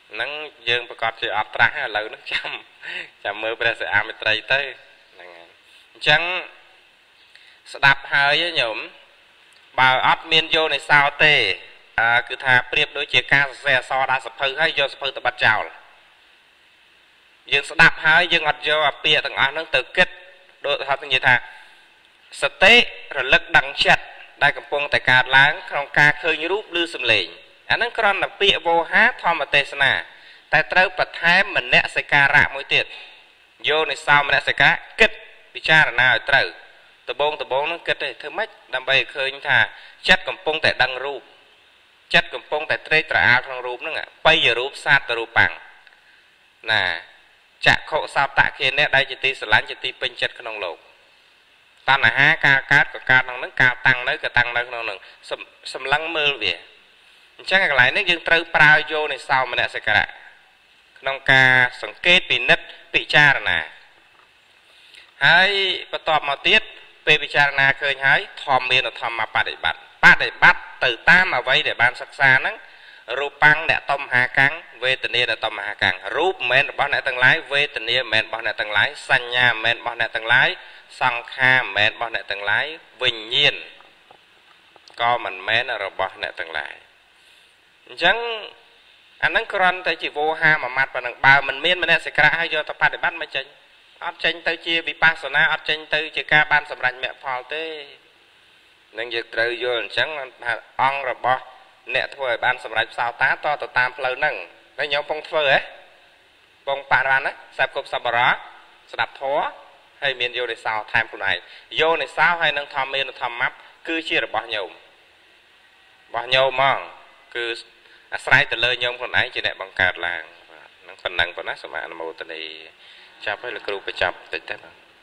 ហ្នឹងយើងប្រកាសជាអត់ត្រាស់ឥឡូវហ្នឹងចាំចាំមើលព្រះសិអាមិត្រីទៅហ្នឹងហើយអញ្ចឹងស្ដាប់ហើយញោមបើអត់មានយោនៃសោទេគឺថាប្រៀបដូចជាការសរសេរអក្សរដាក់សភៅហើយយកសភៅទៅបាត់ចោលយើងស្ដាប់ហើយយើងអត់យកអាពាក្យទាំងអស់ហ្នឹងទៅគិតដូចថានិយាយថាសតិរលឹកដឹងចិត្តដែលកំពុងតែកើតឡើងក្នុងការឃើញរូបឬសំឡេងអាហ្នឹងគ្រាន់តែពាក្យវោហាធម្មទេសនាតែត្រូវបន្ថែមមនសិការៈមួយទៀតយោនៃសោមនសិការៈគិតពិចារណាឲ្យត្រូវដបងដបងហ្នឹងគិតទេធ្វើម៉េចដើម្បីឲ្យឃើញថាចិត្តកំពុងតែដឹងរូបចិត្តកំពុងតែត្រេកត្រអាលក្នុងរូបហ្នឹងបៃរូបសាទរូបាំងណាចក្ខុសោតខេនៈដែលជាទីស្រឡាញ់ជាទីពេញចិត្តក្នុងលោកតណ្ហាការកើតក៏កើតក្នុងហ្នឹងការតាំងនៅក៏តាំងនៅក្នុងហ្នឹងសម្លឹងមើលវាអញ្ចឹងកន្លែងនេះយើងត្រូវប្រើយោនៃសោមនសិការៈក្នុងការសង្កេតពិនិត្យពិចារណាហើយបន្ទាប់មកទៀតពេលពិចារណាឃើញហើយធម្មមានធម្មបដិបត្តិបដិបត្តិទៅតាមអ្វីដែលបានសិក្សាហ្នឹងរូបាំងអ្នកតំហាកាំងវេទនាអ្នកតំហាកាំងរូបមិនមែនរបស់អ្នកទាំងឡាយវេទនាមិនមែនរបស់អ្នកទាំងឡាយសញ្ញាមិនមែនរបស់អ្នកទាំងឡាយសង្ខារមិនមែនរបស់អ្នកទាំងឡាយវិញ្ញាណក៏មិនមែនរបស់អ្នកទាំងឡាយអញ្ចឹងអាហ្នឹងគ្រាន់តែជាវោហាមួយម៉ាត់ប៉ុណ្ណឹងបើមិនមានមនសិការៈហើយយកទៅបដិបត្តិមិនចេញអត់ចេញទៅជាវិបស្សនាអត់ចេញទៅជាការបានសម្រេចមគ្គផលទេនឹងយើងត្រូវយល់អញ្ចឹងថាអង្គរបស់អ្នកធ្វើឲ្យបានសម្រេចផ្សោតាតទៅតាមផ្លូវហ្នឹងហើយញោមពងធ្វើហ៎ពងបរិបានណាសាប់គប់សប្បុរសស្ដាប់ធម៌ហើយមានយោនិសោថែមខ្លួនឯងយោនិសោហើយនឹងធម្មមានធម្មៈគឺជារបស់ញោមរបស់ញោមហ្មងគឺអាស្រ័យទៅលើញោមខ្លួនឯងជាអ្នកបង្កើតឡើងហ្នឹងប៉ុណ្ណឹងប៉ុណ្ណាសមាអនុមោទនីចាប់ឲ្យលោកគ្រូបញ្ចប់តិចទៅ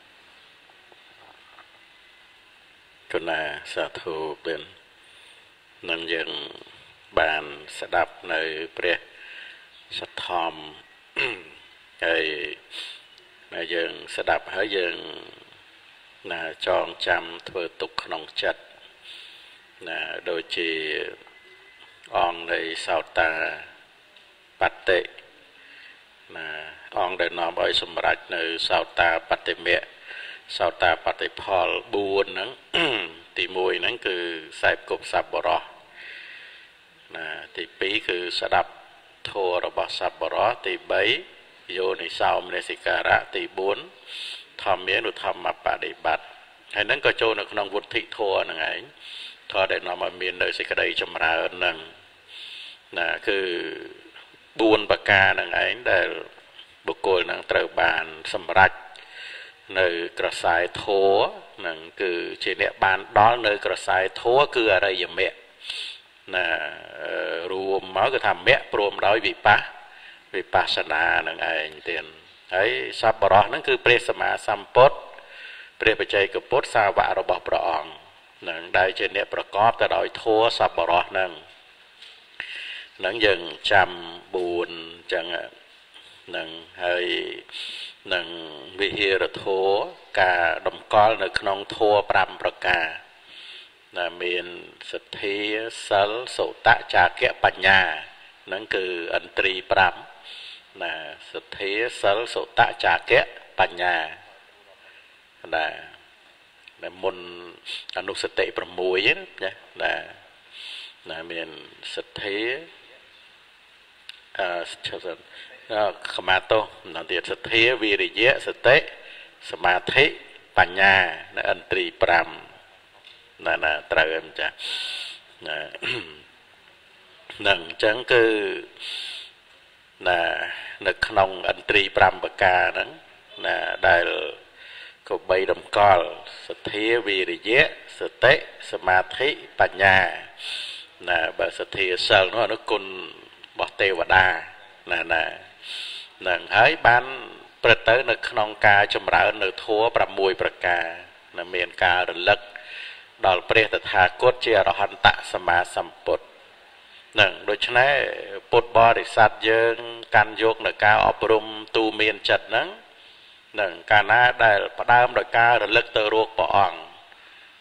គណៈសាធុពេលនឹងយើងបានស្ដាប់នៅព្រះសទ្ធធម្មហើយយើងស្ដាប់ហើយយើងណាចងចាំធ្វើទុកក្នុងចិត្តណាដូចជាអង្គនៃសោតាបតិណាអង្គដែលនាំឲ្យសម្រេចនៅសោតាបតិមៈសោតាបតិផលបួនហ្នឹងទីមួយហ្នឹងគឺខ្សែគប់សប្បុរសណាទីពីរគឺស្ដាប់ធម៌របស់សប្បុរសទីបីយោនិសោមនសិការៈទីបួនធម្មមានធម្មបដិបត្តិហើយហ្នឹងក៏ចូលនៅក្នុងវុទ្ធិធម៌ហ្នឹងឯងធម៌ដែលនាំឲ្យមាននៅសេចក្តីចម្រើនហ្នឹងណាគឺបួនប្រការហ្នឹងឯងដែលបុគ្គលនឹងត្រូវបានសម្រេចនៅក្រសែធម៌នឹងគឺជាអ្នកបានដល់នៅក្រសែធម៌គឺអរិយមគ្គណារួមមកគឺថាមគ្គព្រមដោយវិបស្សវិបស្សនានឹងឯងទៀតហើយសប្បុរសហ្នឹងគឺព្រះសម្មាសម្ពុទ្ធព្រះបច្ចេកពុទ្ធសាវករបស់ព្រះអង្គនឹងដែលជាអ្នកប្រកបទៅដោយធម៌សប្បុរសហ្នឹងនឹងយើងចាំបួនចឹងនឹងហើយនឹងវិហារធម៌ការតម្កល់នៅក្នុងធម៌ប្រាំប្រការណាមានសទ្ធាសិលសុតៈចាគៈបញ្ញាហ្នឹងគឺឥន្ទ្រីប្រាំណាសទ្ធាសិលសុតៈចាគៈបញ្ញាណាដែលមុនអនុសតិប្រាំមួយណាណាណាមានសទ្ធាអឺឈប់សិនខមាទោដល់ទៀតសទ្ធាវិរិយៈសតិសមាធិបញ្ញានៅឥន្ទ្រីប្រាំណាណាត្រូវអញ្ចឹងណានឹងអញ្ចឹងគឺណានៅក្នុងឥន្ទ្រីប្រាំប្រការហ្នឹងណាដែលក៏បីតម្កល់សទ្ធាវិរិយៈសតិសមាធិបញ្ញាណាបើសទ្ធាសិលនោះអនុគុណរបស់ទេវតាណាណានឹងហើយបានព្រឹត្តទៅនៅក្នុងការចម្រើននៅធម៌ប្រាំមួយប្រការណាមានការរលឹកដល់ព្រះតថាគតជាអរហន្តសម្មាសម្ពុទ្ធនឹងដូច្នេះពុទ្ធបរិស័ទយើងកាន់យកនៅការអប់រំទូមានចិត្តហ្នឹងនឹងកាលណាដែលផ្ដើមដោយការរលឹកទៅរកព្រះអង្គ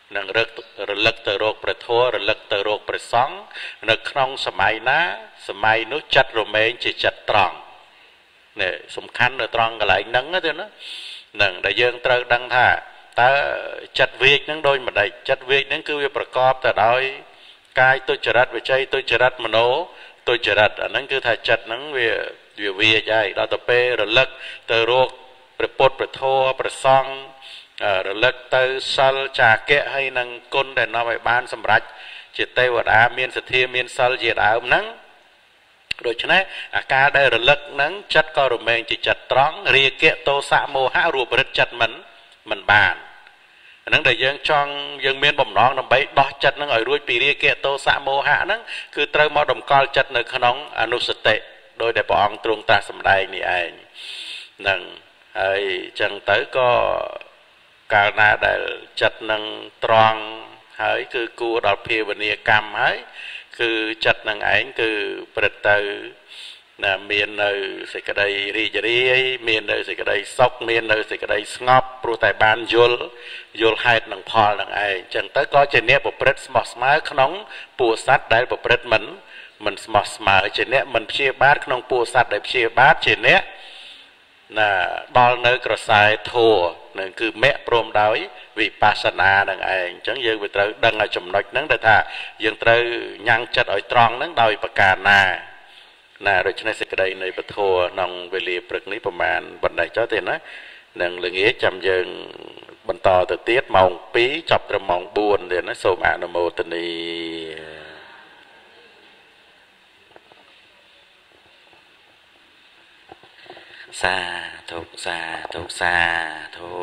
នឹងរឹករលឹកទៅរកព្រះធម៌រលឹកទៅរកព្រះសង្ឃនៅក្នុងសម័យណាសម័យនោះចិត្តរមែងជាចិត្តត្រង់នេះសំខាន់នៅត្រង់កន្លែងហ្នឹងទេណានឹងដែលយើងត្រូវដឹងថាតើចិត្តវេកហ្នឹងដូចម្ដេចចិត្តវេកហ្នឹងគឺវាប្រកបទៅដោយកាយទុច្ចរិតវិច័យទុច្ចរិតមโนទុច្ចរិតអាហ្នឹងគឺថាចិត្តហ្នឹងវាវាវេកហើយដល់ទៅពេលរលឹកទៅរកព្រះពុទ្ធព្រះធម៌ព្រះសង្ឃរលឹកទៅសិលចាគៈហើយនឹងគុណដែលនាំឲ្យបានសម្រេចជាទេវតាមានសទ្ធាមានសិលជាដើមហ្នឹងដូច្នេះអាការដែលរលឹកហ្នឹងចិត្តក៏រមែងជាចិត្តត្រង់រាគៈទោសៈមោហៈរួបរិទ្ធចិត្តមិនមិនបានអាហ្នឹងដែលយើងចង់យើងមានបំណងដើម្បីដោះចិត្តហ្នឹងឲ្យរួចពីរាគៈទោសៈមោហៈហ្នឹងគឺត្រូវមកតម្កល់ចិត្តនៅក្នុងអនុសតិដោយដែលព្រះអង្គទ្រង់ត្រាស់សម្ដែងនេះឯងហ្នឹងហើយអញ្ចឹងទៅក៏កាលណាដែលចិត្តនឹងត្រង់ហើយគឺគួរដល់ភាវនាកម្មហើយគឺចិត្តនឹងឯងគឺព្រឹត្តទៅណាមាននៅសេចក្តីរីករាយមាននៅសេចក្តីសុខមាននៅសេចក្តីស្ងប់ព្រោះតែបានយល់យល់ហេតុនិងផលនឹងឯងអញ្ចឹងទៅក៏ជាអ្នកប្រព្រឹត្តស្មោះស្មៅក្នុងពួកសត្វដែលប្រព្រឹត្តមិនមិនស្មោះស្មៅជាអ្នកមិនព្យាបាទក្នុងពួកសត្វដែលព្យាបាទជាអ្នកណាដល់នៅក្រសែធัวនឹងគឺមគ្គព្រមដោយវិបស្សនានឹងឯងអញ្ចឹងយើងវាត្រូវដឹងឲ្យចំណុចហ្នឹងដែលថាយើងត្រូវញ៉ាំងចិត្តឲ្យត្រង់ហ្នឹងដោយប្រការណាណាដូច្នេះសេចក្តីនៃពធក្នុងវេលាព្រឹកនេះប្រហែលបណ្ដេញចុះទេណានឹងល្ងាចចាំយើងបន្តទៅទៀតម៉ោងពីរចប់ត្រឹមម៉ោងបួនទេណាសូមអនុមោទនីសាធុសាធុសាធុ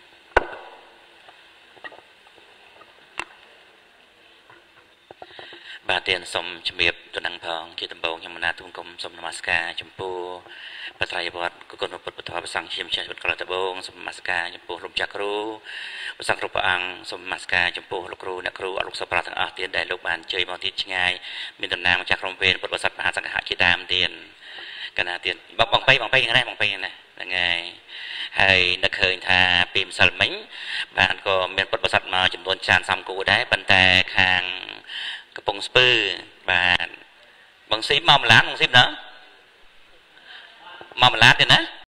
បាទទានសូមជំរាបទៅនឹងផងជាដំបូងខ្ញុំមណាទូនគុំសូមនមស្ការចំពោះបត្រៃវត្តគុណពុទ្ធពធប្រសង្ឃជាម្ចាស់វត្តកលតបងសូមនមស្ការចំពោះលោកចាស់គ្រូប្រសង្ឃគ្រប់ព្រះអង្គសូមនមស្ការចំពោះលោកគ្រូអ្នកគ្រូអលោកសប្រាទាំងអស់ទៀតដែលលោកបានជ័យមកទៀតឆ្ងាយមានតំណាងម្ចាស់ក្រុមវេនពុទ្ធបរិស័ទមហាសង្ឃជាដើមទៀតកណាទៀតបងបងបីបងបីហ្នឹងបងបីហ្នឹងហ្នឹងហើយហើយនឹកឃើញថាពីម្សិលមិញបានក៏មានពុទ្ធបរិស័ទមកចំនួនច្រើនសំគូដែរប៉ុន្តែខាងកំពង់ស្ពឺបាទបងស៊ីមកម្លានបងស៊ីមណាមកម្លានទេណា